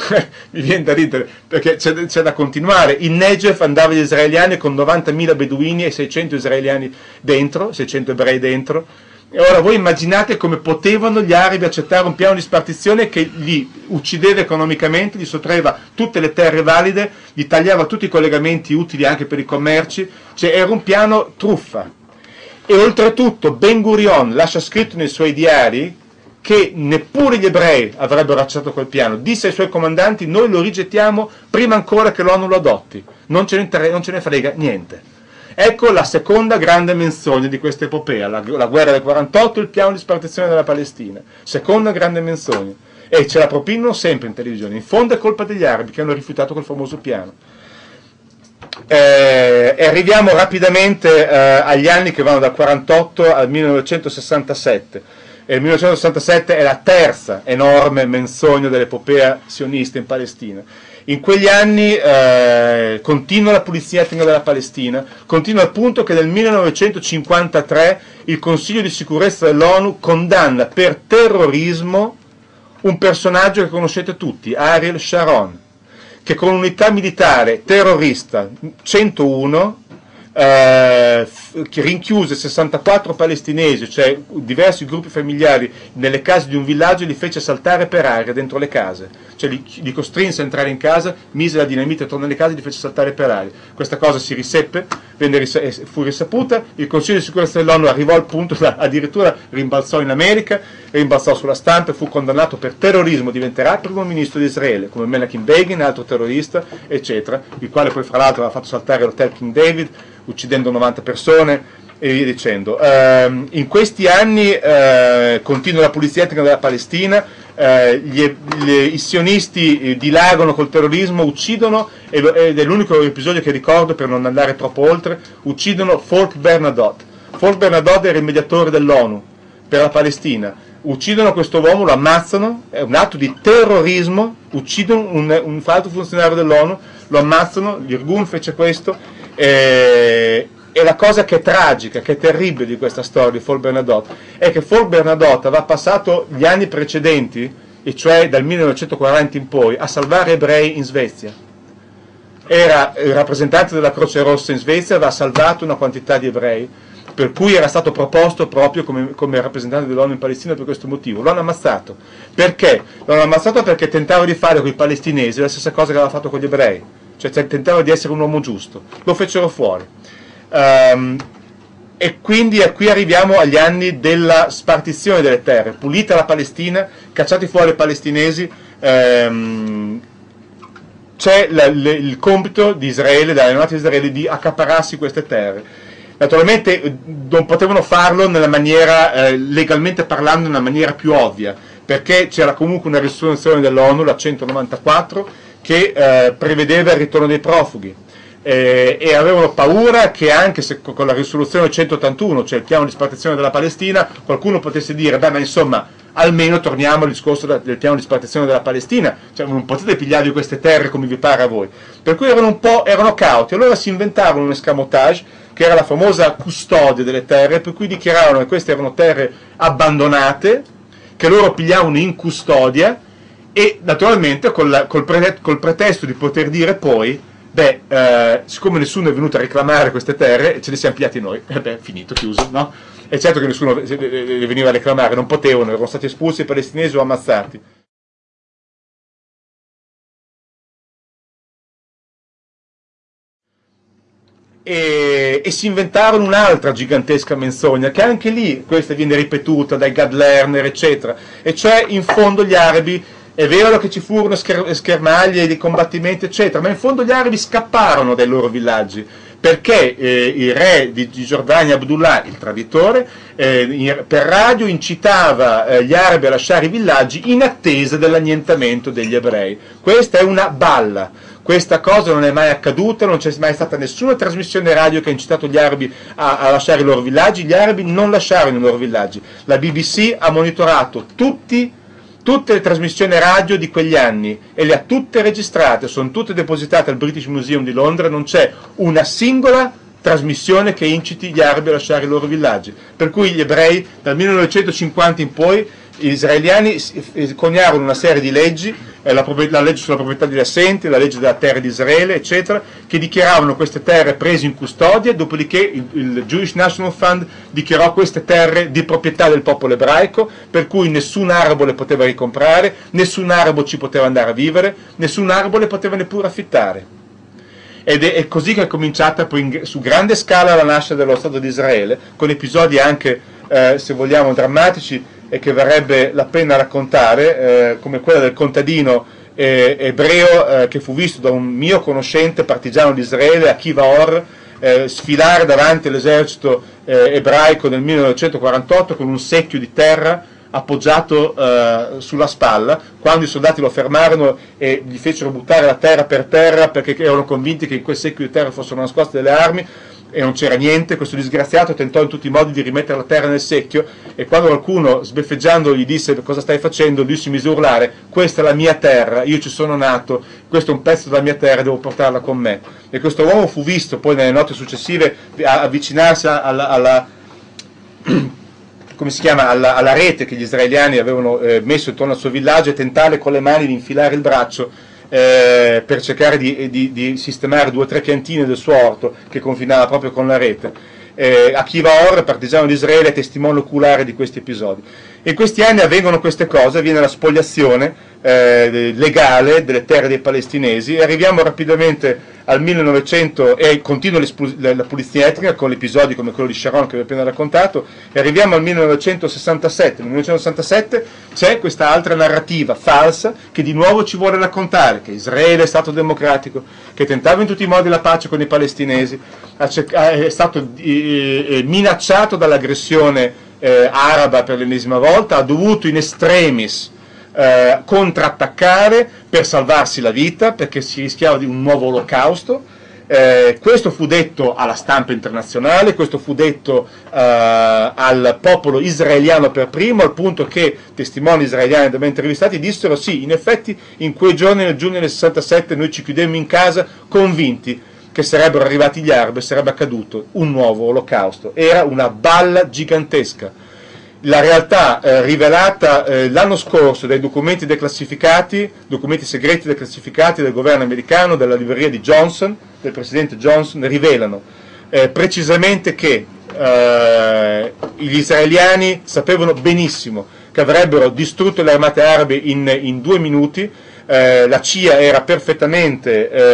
Mi viene da ridere perché c'è, c'è da continuare. Il Negev andava agli israeliani con novantamila beduini e seicento israeliani dentro, seicento ebrei dentro. E ora voi immaginate come potevano gli arabi accettare un piano di spartizione che li uccideva economicamente, gli sottraeva tutte le terre valide, gli tagliava tutti i collegamenti utili anche per i commerci. Cioè, era un piano truffa. E oltretutto Ben Gurion lascia scritto nei suoi diari che neppure gli ebrei avrebbero accettato quel piano. Disse ai suoi comandanti: noi lo rigettiamo prima ancora che l'ONU lo adotti, non ce ne, non ce ne frega niente. Ecco la seconda grande menzogna di questa epopea, la, la guerra del quarantotto, il piano di spartizione della Palestina. Seconda grande menzogna. E ce la propinano sempre in televisione. In fondo è colpa degli arabi che hanno rifiutato quel famoso piano. Eh, e arriviamo rapidamente eh, agli anni che vanno dal quarantotto al millenovecentosessantasette. E il millenovecentosessantasette è la terza enorme menzogna dell'epopea sionista in Palestina. In quegli anni eh, continua la pulizia etnica della Palestina, continua al punto che nel millenovecentocinquantatré il Consiglio di sicurezza dell'ONU condanna per terrorismo un personaggio che conoscete tutti, Ariel Sharon, che con un'unità militare terrorista centouno eh, rinchiuse sessantaquattro palestinesi, cioè diversi gruppi familiari, nelle case di un villaggio e li fece saltare per aria dentro le case, cioè li, li costrinse a entrare in casa, mise la dinamite attorno alle case e li fece saltare per aria. Questa cosa si riseppe, venne ris- fu risaputa, il Consiglio di sicurezza dell'ONU arrivò al punto da addirittura rimbalzò in America, rimbalzò sulla stampa e fu condannato per terrorismo, diventerà primo ministro di Israele, come Menachem Begin, altro terrorista, eccetera, il quale poi fra l'altro aveva fatto saltare l'hotel King David, uccidendo novanta persone, e via dicendo. Uh, in questi anni uh, continua la pulizia etnica della Palestina, uh, gli, gli, i sionisti dilagano col terrorismo, uccidono, ed è l'unico episodio che ricordo per non andare troppo oltre, uccidono Folk Bernadotte. Folk Bernadotte era il mediatore dell'ONU per la Palestina, uccidono questo uomo, lo ammazzano, è un atto di terrorismo, uccidono un, un alto funzionario dell'ONU, lo ammazzano, l'Irgun fece questo, e, e la cosa che è tragica, che è terribile di questa storia di Folk Bernadotte, è che Folk Bernadotte aveva passato gli anni precedenti, e cioè dal millenovecentoquaranta in poi, a salvare ebrei in Svezia. Era il rappresentante della Croce Rossa in Svezia, aveva salvato una quantità di ebrei, per cui era stato proposto proprio come, come rappresentante dell'ONU in Palestina per questo motivo. Lo hanno ammazzato. Perché? Lo hanno ammazzato perché tentava di fare con i palestinesi la stessa cosa che aveva fatto con gli ebrei, cioè tentava di essere un uomo giusto. Lo fecero fuori. Um, e quindi qui arriviamo agli anni della spartizione delle terre. Pulita la Palestina, cacciati fuori i palestinesi, um, c'è la, le, il compito di Israele, dell'aeronautica di Israele, di accaparrarsi queste terre. Naturalmente non potevano farlo nella maniera, eh, legalmente parlando, in una maniera più ovvia, perché c'era comunque una risoluzione dell'ONU, la centonovantaquattro, che eh, prevedeva il ritorno dei profughi, eh, e avevano paura che anche se con la risoluzione centottantuno, cioè il piano di spartizione della Palestina, qualcuno potesse dire, beh ma insomma, almeno torniamo al discorso del piano di spartizione della Palestina, cioè non potete pigliarvi queste terre come vi pare a voi. Per cui erano un po' erano cauti, allora si inventarono un escamotage, che era la famosa custodia delle terre, per cui dichiaravano che queste erano terre abbandonate, che loro pigliavano in custodia, e naturalmente col, col, pre, col pretesto di poter dire poi, beh, eh, siccome nessuno è venuto a reclamare queste terre, ce le siamo pigliati noi, e beh, finito, chiuso, no? E certo che nessuno le veniva a reclamare, non potevano, erano stati espulsi i palestinesi o ammazzati. E, e si inventarono un'altra gigantesca menzogna, che anche lì, questa viene ripetuta dai Gad Lerner, eccetera, e cioè in fondo gli arabi, è vero che ci furono scher- schermaglie di combattimenti, eccetera, ma in fondo gli arabi scapparono dai loro villaggi, perché eh, il re di, di Giordania, Abdullah, il traditore, eh, in, per radio incitava eh, gli arabi a lasciare i villaggi in attesa dell'annientamento degli ebrei. Questa è una balla. Questa cosa non è mai accaduta, non c'è mai stata nessuna trasmissione radio che ha incitato gli arabi a, a lasciare i loro villaggi. Gli arabi non lasciarono i loro villaggi. La B B C ha monitorato tutti, tutte le trasmissioni radio di quegli anni e le ha tutte registrate, sono tutte depositate al British Museum di Londra, non c'è una singola trasmissione che inciti gli arabi a lasciare i loro villaggi. Per cui gli ebrei dal millenovecentocinquanta in poi, gli israeliani coniarono una serie di leggi, eh, la, la legge sulla proprietà degli assenti, la legge della terra di Israele, eccetera, che dichiaravano queste terre prese in custodia, dopodiché il, il Jewish National Fund dichiarò queste terre di proprietà del popolo ebraico, per cui nessun arabo le poteva ricomprare, nessun arabo ci poteva andare a vivere, nessun arabo le poteva neppure affittare. Ed è, è così che è cominciata poi in, su grande scala la nascita dello Stato di Israele, con episodi anche, eh, se vogliamo, drammatici, e che varrebbe la pena raccontare, eh, come quella del contadino eh, ebreo eh, che fu visto da un mio conoscente partigiano di Israele, Akiva Or, eh, sfilare davanti all'esercito eh, ebraico nel millenovecentoquarantotto con un secchio di terra appoggiato eh, sulla spalla, quando i soldati lo fermarono e gli fecero buttare la terra per terra perché erano convinti che in quel secchio di terra fossero nascoste delle armi, e non c'era niente. Questo disgraziato tentò in tutti i modi di rimettere la terra nel secchio, e quando qualcuno sbeffeggiando gli disse cosa stai facendo, lui si mise a urlare: questa è la mia terra, io ci sono nato, questo è un pezzo della mia terra, devo portarla con me. E questo uomo fu visto poi nelle notti successive avvicinarsi alla, alla come si chiama, alla, alla rete che gli israeliani avevano eh, messo intorno al suo villaggio, e tentare con le mani di infilare il braccio Eh, per cercare di, di, di sistemare due o tre piantine del suo orto che confinava proprio con la rete. eh, Akiva Or, partigiano di Israele, è testimone oculare di questi episodi. In questi anni avvengono queste cose, avviene la spoliazione eh, legale delle terre dei palestinesi e arriviamo rapidamente al millenovecento e continua la pulizia etnica con episodi come quello di Sharon che vi ho appena raccontato, e arriviamo al millenovecentosessantasette. Nel millenovecentosessantasette c'è questa altra narrativa falsa che di nuovo ci vuole raccontare che Israele è stato democratico, che tentava in tutti i modi la pace con i palestinesi, è stato minacciato dall'aggressione eh, araba per l'ennesima volta, ha dovuto in extremis Eh, contrattaccare per salvarsi la vita perché si rischiava di un nuovo olocausto. Eh, questo fu detto alla stampa internazionale, questo fu detto eh, al popolo israeliano per primo, al punto che testimoni israeliani da me intervistati dissero sì, in effetti in quei giorni nel giugno del sessantasette noi ci chiudemmo in casa convinti che sarebbero arrivati gli arabi e sarebbe accaduto un nuovo olocausto. Era una balla gigantesca. La realtà eh, rivelata eh, l'anno scorso dai documenti declassificati, documenti segreti declassificati del governo americano, della libreria di Johnson, del presidente Johnson, rivelano eh, precisamente che eh, gli israeliani sapevano benissimo che avrebbero distrutto le armate arabe in, in due minuti. Eh, la C I A era perfettamente eh,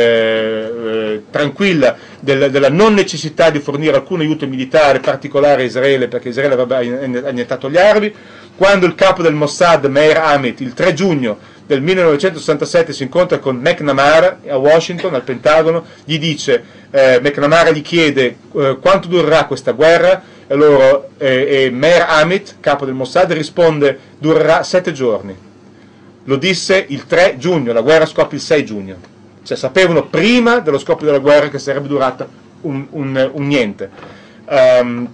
eh, tranquilla del, della non necessità di fornire alcun aiuto militare particolare a Israele, perché Israele aveva annientato gli arabi. Quando il capo del Mossad, Meir Amit, il tre giugno del millenovecentosessantasette si incontra con McNamara a Washington, al Pentagono, gli dice, eh, McNamara gli chiede eh, quanto durerà questa guerra, e, loro, eh, e Meir Amit, capo del Mossad, risponde durerà sette giorni. Lo disse il tre giugno, la guerra scoppia il sei giugno. Cioè sapevano prima dello scoppio della guerra che sarebbe durata un, un, un niente. Um,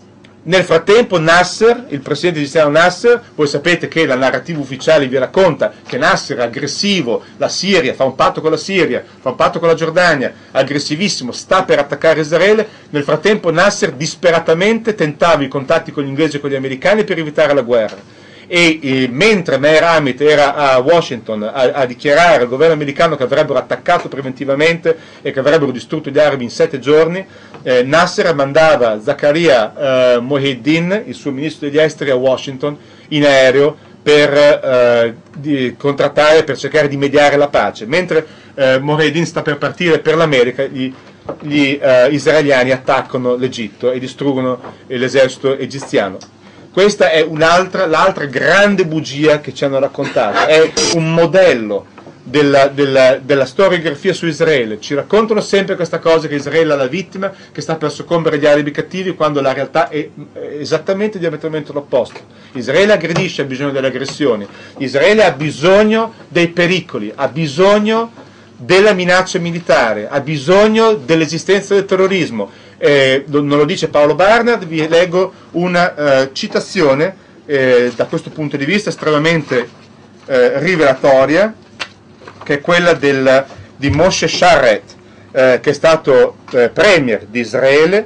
nel frattempo Nasser, il presidente egiziano Nasser, voi sapete che la narrativa ufficiale vi racconta che Nasser è aggressivo, la Siria, fa un patto con la Siria, fa un patto con la Giordania, aggressivissimo, sta per attaccare Israele. Nel frattempo Nasser disperatamente tentava i contatti con gli inglesi e con gli americani per evitare la guerra. E eh, mentre Meir Amit era a Washington a, a dichiarare al governo americano che avrebbero attaccato preventivamente e che avrebbero distrutto gli arabi in sette giorni, eh, Nasser mandava Zakaria eh, Mohiddin, il suo ministro degli esteri, a Washington in aereo per eh, di, contrattare, per cercare di mediare la pace. Mentre eh, Mohiddin sta per partire per l'America, gli, gli eh, israeliani attaccano l'Egitto e distruggono l'esercito egiziano. Questa è un'altra, l'altra grande bugia che ci hanno raccontato, è un modello della, della, della storiografia su Israele. Ci raccontano sempre questa cosa che Israele è la vittima, che sta per soccombere agli arabi cattivi, quando la realtà è esattamente diametralmente l'opposto. Israele aggredisce, ha bisogno delle aggressioni, Israele ha bisogno dei pericoli, ha bisogno della minaccia militare, ha bisogno dell'esistenza del terrorismo. Eh, non lo dice Paolo Barnard, vi leggo una eh, citazione eh, da questo punto di vista estremamente eh, rivelatoria, che è quella del, di Moshe Sharret, eh, che è stato eh, premier di Israele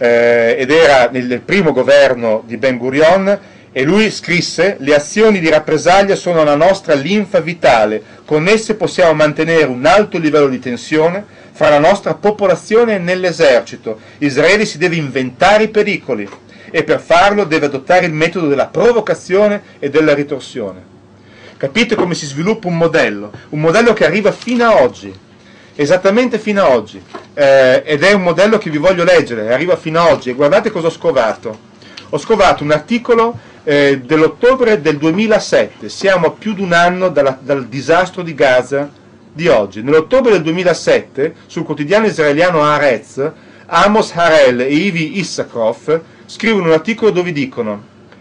eh, ed era nel, nel primo governo di Ben Gurion, e lui scrisse: le azioni di rappresaglia sono la nostra linfa vitale, con esse possiamo mantenere un alto livello di tensione fra la nostra popolazione e nell'esercito. Israele si deve inventare i pericoli e per farlo deve adottare il metodo della provocazione e della ritorsione. Capite come si sviluppa un modello? Un modello che arriva fino a oggi, esattamente fino a oggi, eh, ed è un modello che vi voglio leggere, arriva fino a oggi, e guardate cosa ho scovato. Ho scovato un articolo eh, dell'ottobre del duemilasette, siamo a più di un anno dalla, dal disastro di Gaza di oggi. Nell'ottobre del duemilasette, sul quotidiano israeliano Haaretz, Amos Harel e Ivi Issachroff scrivono un articolo dove dicono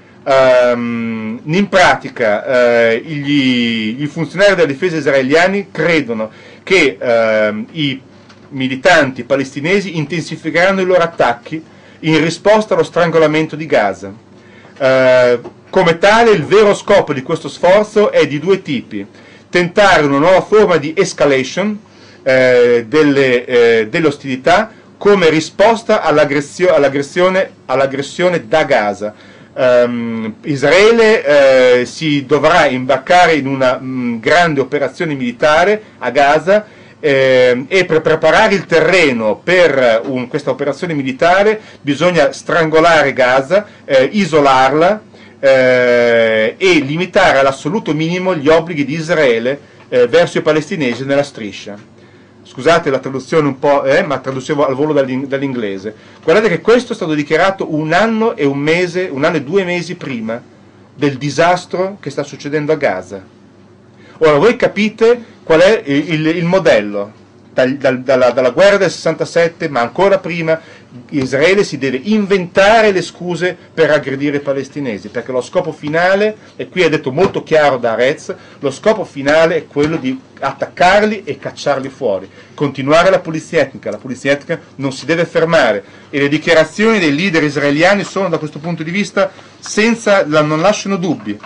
um, in pratica uh, gli, i funzionari della difesa israeliani credono che uh, i militanti palestinesi intensificheranno i loro attacchi in risposta allo strangolamento di Gaza. Uh, come tale, il vero scopo di questo sforzo è di due tipi: tentare una nuova forma di escalation eh, delle, eh, delle ostilità come risposta all'aggressio- all'aggressione, all'aggressione da Gaza. Um, Israele eh, si dovrà imbarcare in una mh, grande operazione militare a Gaza eh, e per preparare il terreno per un, questa operazione militare bisogna strangolare Gaza, eh, isolarla, eh, e limitare all'assoluto minimo gli obblighi di Israele eh, verso i palestinesi nella striscia. Scusate la traduzione un po', eh, ma traducevo al volo dall'inglese. Guardate che questo è stato dichiarato un anno e un mese, un anno e due mesi prima del disastro che sta succedendo a Gaza. Ora voi capite qual è il, il, il modello. Dal, dal, dalla, dalla guerra del sessantasette, ma ancora prima, Israele si deve inventare le scuse per aggredire i palestinesi, perché lo scopo finale, e qui è detto molto chiaro da Arez, lo scopo finale è quello di attaccarli e cacciarli fuori, continuare la pulizia etnica. La pulizia etnica non si deve fermare, e le dichiarazioni dei leader israeliani sono da questo punto di vista senza, non lasciano dubbi.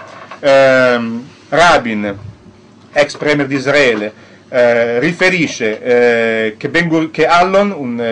ehm, Rabin, ex premier di Israele, Eh, riferisce eh, che, ben, che Allon, un,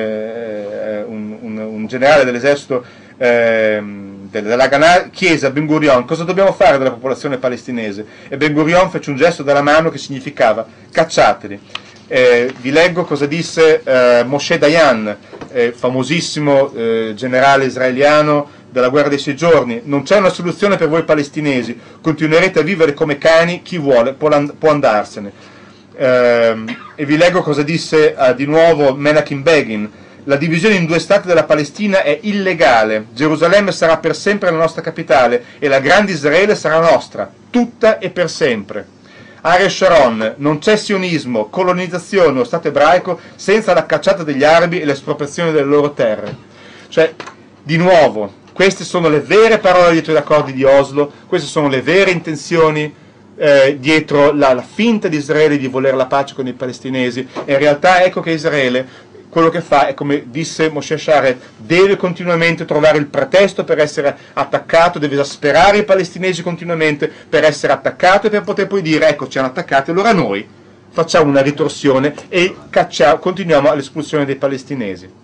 eh, un, un, un generale dell'esercito eh, dell'Haganah, chiese a Ben Gurion cosa dobbiamo fare della popolazione palestinese, e Ben Gurion fece un gesto della mano che significava cacciateli. Eh, vi leggo cosa disse eh, Moshe Dayan, eh, famosissimo eh, generale israeliano della guerra dei sei giorni: non c'è una soluzione per voi palestinesi, continuerete a vivere come cani, chi vuole può, può andarsene. Eh, e vi leggo cosa disse eh, di nuovo Menachem Begin: la divisione in due stati della Palestina è illegale, Gerusalemme sarà per sempre la nostra capitale e la grande Israele sarà nostra, tutta e per sempre. Ariel Sharon: non c'è sionismo, colonizzazione o stato ebraico senza la cacciata degli arabi e l'espropriazione delle loro terre. Cioè, di nuovo, queste sono le vere parole dietro gli accordi di Oslo, queste sono le vere intenzioni Eh, dietro la, la finta di Israele di volere la pace con i palestinesi. E in realtà ecco che Israele quello che fa è, come disse Moshe Sharet, deve continuamente trovare il pretesto per essere attaccato, deve esasperare i palestinesi continuamente per essere attaccato e per poter poi dire ecco ci hanno attaccati, allora noi facciamo una ritorsione e cacciamo, continuiamo all'espulsione dei palestinesi.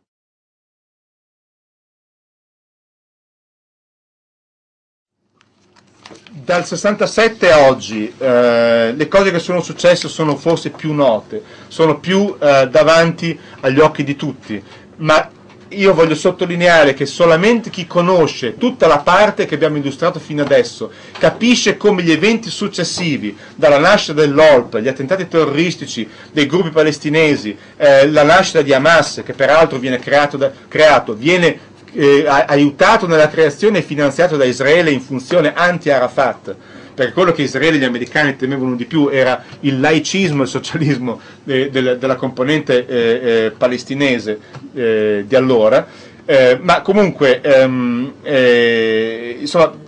Dal sessantasette a oggi eh, le cose che sono successe sono forse più note, sono più eh, davanti agli occhi di tutti, ma io voglio sottolineare che solamente chi conosce tutta la parte che abbiamo illustrato fino adesso capisce come gli eventi successivi, dalla nascita dell'O L P, gli attentati terroristici dei gruppi palestinesi, eh, la nascita di Hamas, che peraltro viene creato, da, creato viene Eh, aiutato nella creazione e finanziato da Israele in funzione anti-Arafat, perché quello che Israele e gli americani temevano di più era il laicismo e il socialismo eh, del, della componente eh, eh, palestinese eh, di allora, eh, ma comunque ehm, eh, insomma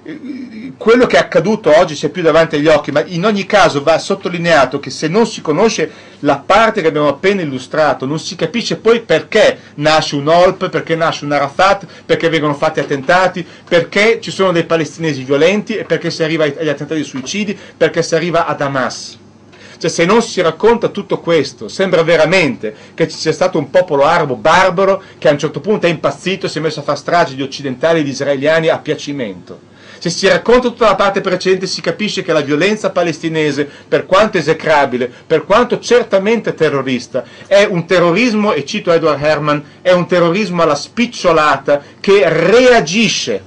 quello che è accaduto oggi c'è più davanti agli occhi, ma in ogni caso va sottolineato che se non si conosce la parte che abbiamo appena illustrato, non si capisce poi perché nasce un O L P, perché nasce un Arafat, perché vengono fatti attentati, perché ci sono dei palestinesi violenti e perché si arriva agli attentati suicidi, perché si arriva ad Hamas. Cioè, se non si racconta tutto questo, sembra veramente che ci sia stato un popolo arabo barbaro che a un certo punto è impazzito e si è messo a fare strage di occidentali e di israeliani a piacimento. Se si racconta tutta la parte precedente si capisce che la violenza palestinese, per quanto esecrabile, per quanto certamente terrorista, è un terrorismo, e cito Edward Herman, è un terrorismo alla spicciolata che reagisce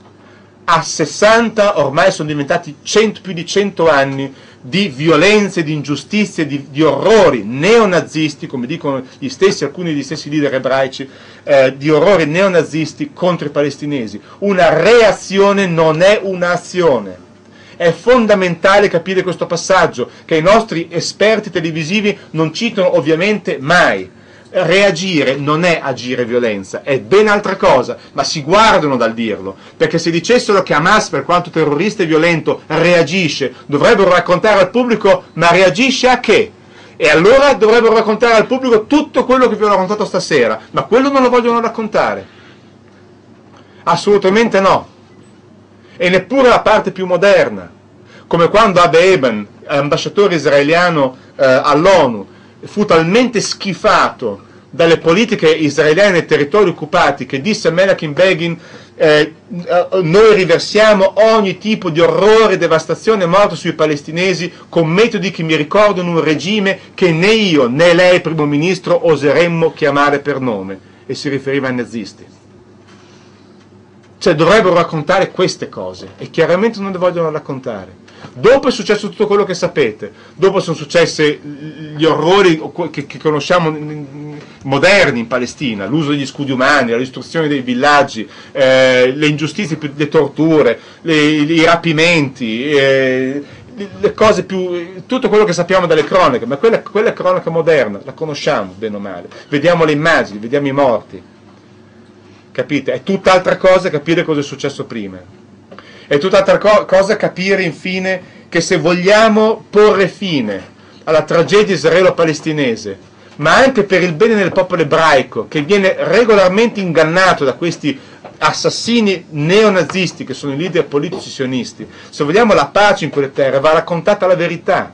a sessanta, ormai sono diventati cento, più di cento anni di violenze, di ingiustizie, di, di orrori neonazisti, come dicono gli stessi, alcuni degli stessi leader ebraici, eh, di orrori neonazisti contro i palestinesi. Una reazione non è un'azione. È fondamentale capire questo passaggio, che i nostri esperti televisivi non citano ovviamente mai. Reagire non è agire violenza, è ben altra cosa, ma si guardano dal dirlo, perché se dicessero che Hamas, per quanto terrorista e violento, reagisce, dovrebbero raccontare al pubblico ma reagisce a che? E allora dovrebbero raccontare al pubblico tutto quello che vi ho raccontato stasera, ma quello non lo vogliono raccontare, assolutamente no, e neppure la parte più moderna, come quando Abe Eben, ambasciatore israeliano eh, all'ONU, fu talmente schifato dalle politiche israeliane nei territori occupati che disse a Menachem Begin eh, noi riversiamo ogni tipo di orrore, devastazione e morte sui palestinesi con metodi che mi ricordano un regime che né io né lei, primo ministro, oseremmo chiamare per nome, e si riferiva ai nazisti. Cioè dovrebbero raccontare queste cose e chiaramente non le vogliono raccontare. Dopo è successo tutto quello che sapete, dopo sono successi gli orrori che, che conosciamo moderni in Palestina, l'uso degli scudi umani, la distruzione dei villaggi, eh, le ingiustizie, le torture, le, i rapimenti, eh, le cose più, tutto quello che sappiamo dalle cronache, ma quella, quella è cronaca moderna, la conosciamo bene o male, vediamo le immagini, vediamo i morti, capite? È tutt'altra cosa capire cosa è successo prima. È tutt'altra co- cosa capire infine che se vogliamo porre fine alla tragedia israelo-palestinese, ma anche per il bene del popolo ebraico, che viene regolarmente ingannato da questi assassini neonazisti che sono i leader politici sionisti, se vogliamo la pace in quelle terre va raccontata la verità.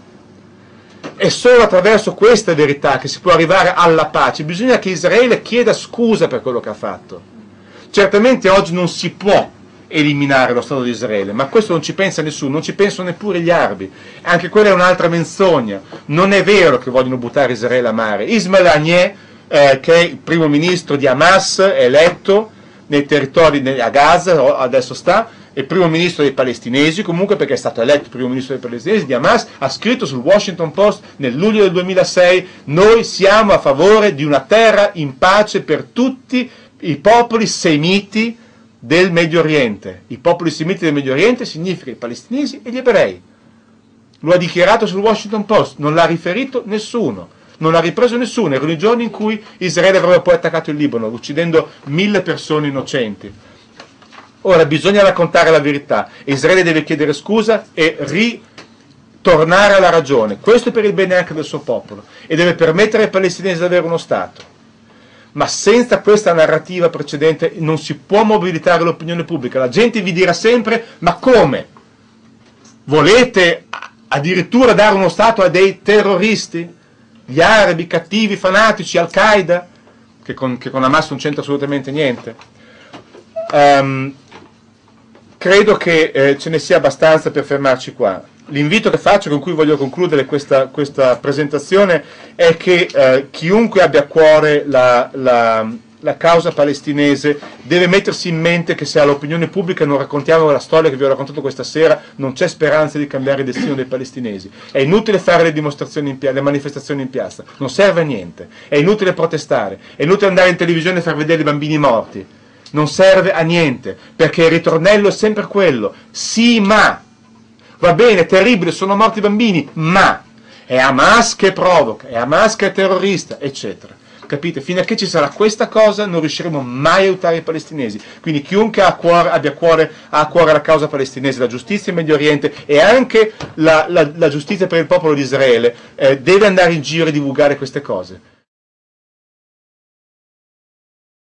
È solo attraverso questa verità che si può arrivare alla pace. Bisogna che Israele chieda scusa per quello che ha fatto. Certamente oggi non si può eliminare lo Stato di Israele, ma questo non ci pensa nessuno, non ci pensano neppure gli arabi. Anche quella è un'altra menzogna. Non è vero che vogliono buttare Israele a mare. Ismail Haniyeh, eh, che è il primo ministro di Hamas, è eletto nei territori a Gaza, adesso sta, è il primo ministro dei palestinesi, comunque perché è stato eletto il primo ministro dei palestinesi di Hamas, ha scritto sul Washington Post nel luglio del duemilasei: noi siamo a favore di una terra in pace per tutti i popoli semiti del Medio Oriente. I popoli semiti del Medio Oriente significa i palestinesi e gli ebrei. Lo ha dichiarato sul Washington Post, non l'ha riferito nessuno, non l'ha ripreso nessuno. Erano i giorni in cui Israele avrebbe poi attaccato il Libano, uccidendo mille persone innocenti. Ora bisogna raccontare la verità. Israele deve chiedere scusa e ritornare alla ragione. Questo è per il bene anche del suo popolo, e deve permettere ai palestinesi di avere uno Stato. Ma senza questa narrativa precedente non si può mobilitare l'opinione pubblica. La gente vi dirà sempre: ma come? Volete addirittura dare uno Stato a dei terroristi? Gli arabi, cattivi, fanatici, Al-Qaeda, che con, che con Hamas non c'entra assolutamente niente. Um, credo che eh, ce ne sia abbastanza per fermarci qua. L'invito che faccio, con cui voglio concludere questa, questa presentazione, è che eh, chiunque abbia a cuore la, la, la causa palestinese deve mettersi in mente che se all'opinione pubblica non raccontiamo la storia che vi ho raccontato questa sera, non c'è speranza di cambiare il destino dei palestinesi. È inutile fare le dimostrazioni in piazza, le manifestazioni in piazza, non serve a niente. È inutile protestare, è inutile andare in televisione e far vedere i bambini morti. Non serve a niente, perché il ritornello è sempre quello: sì, ma va bene, terribile, sono morti i bambini, ma è Hamas che provoca, è Hamas che è terrorista, eccetera. Capite? Fino a che ci sarà questa cosa non riusciremo mai a aiutare i palestinesi. Quindi chiunque ha a cuore, abbia a cuore, ha a cuore la causa palestinese, la giustizia in Medio Oriente e anche la, la, la giustizia per il popolo di Israele, eh, deve andare in giro e divulgare queste cose.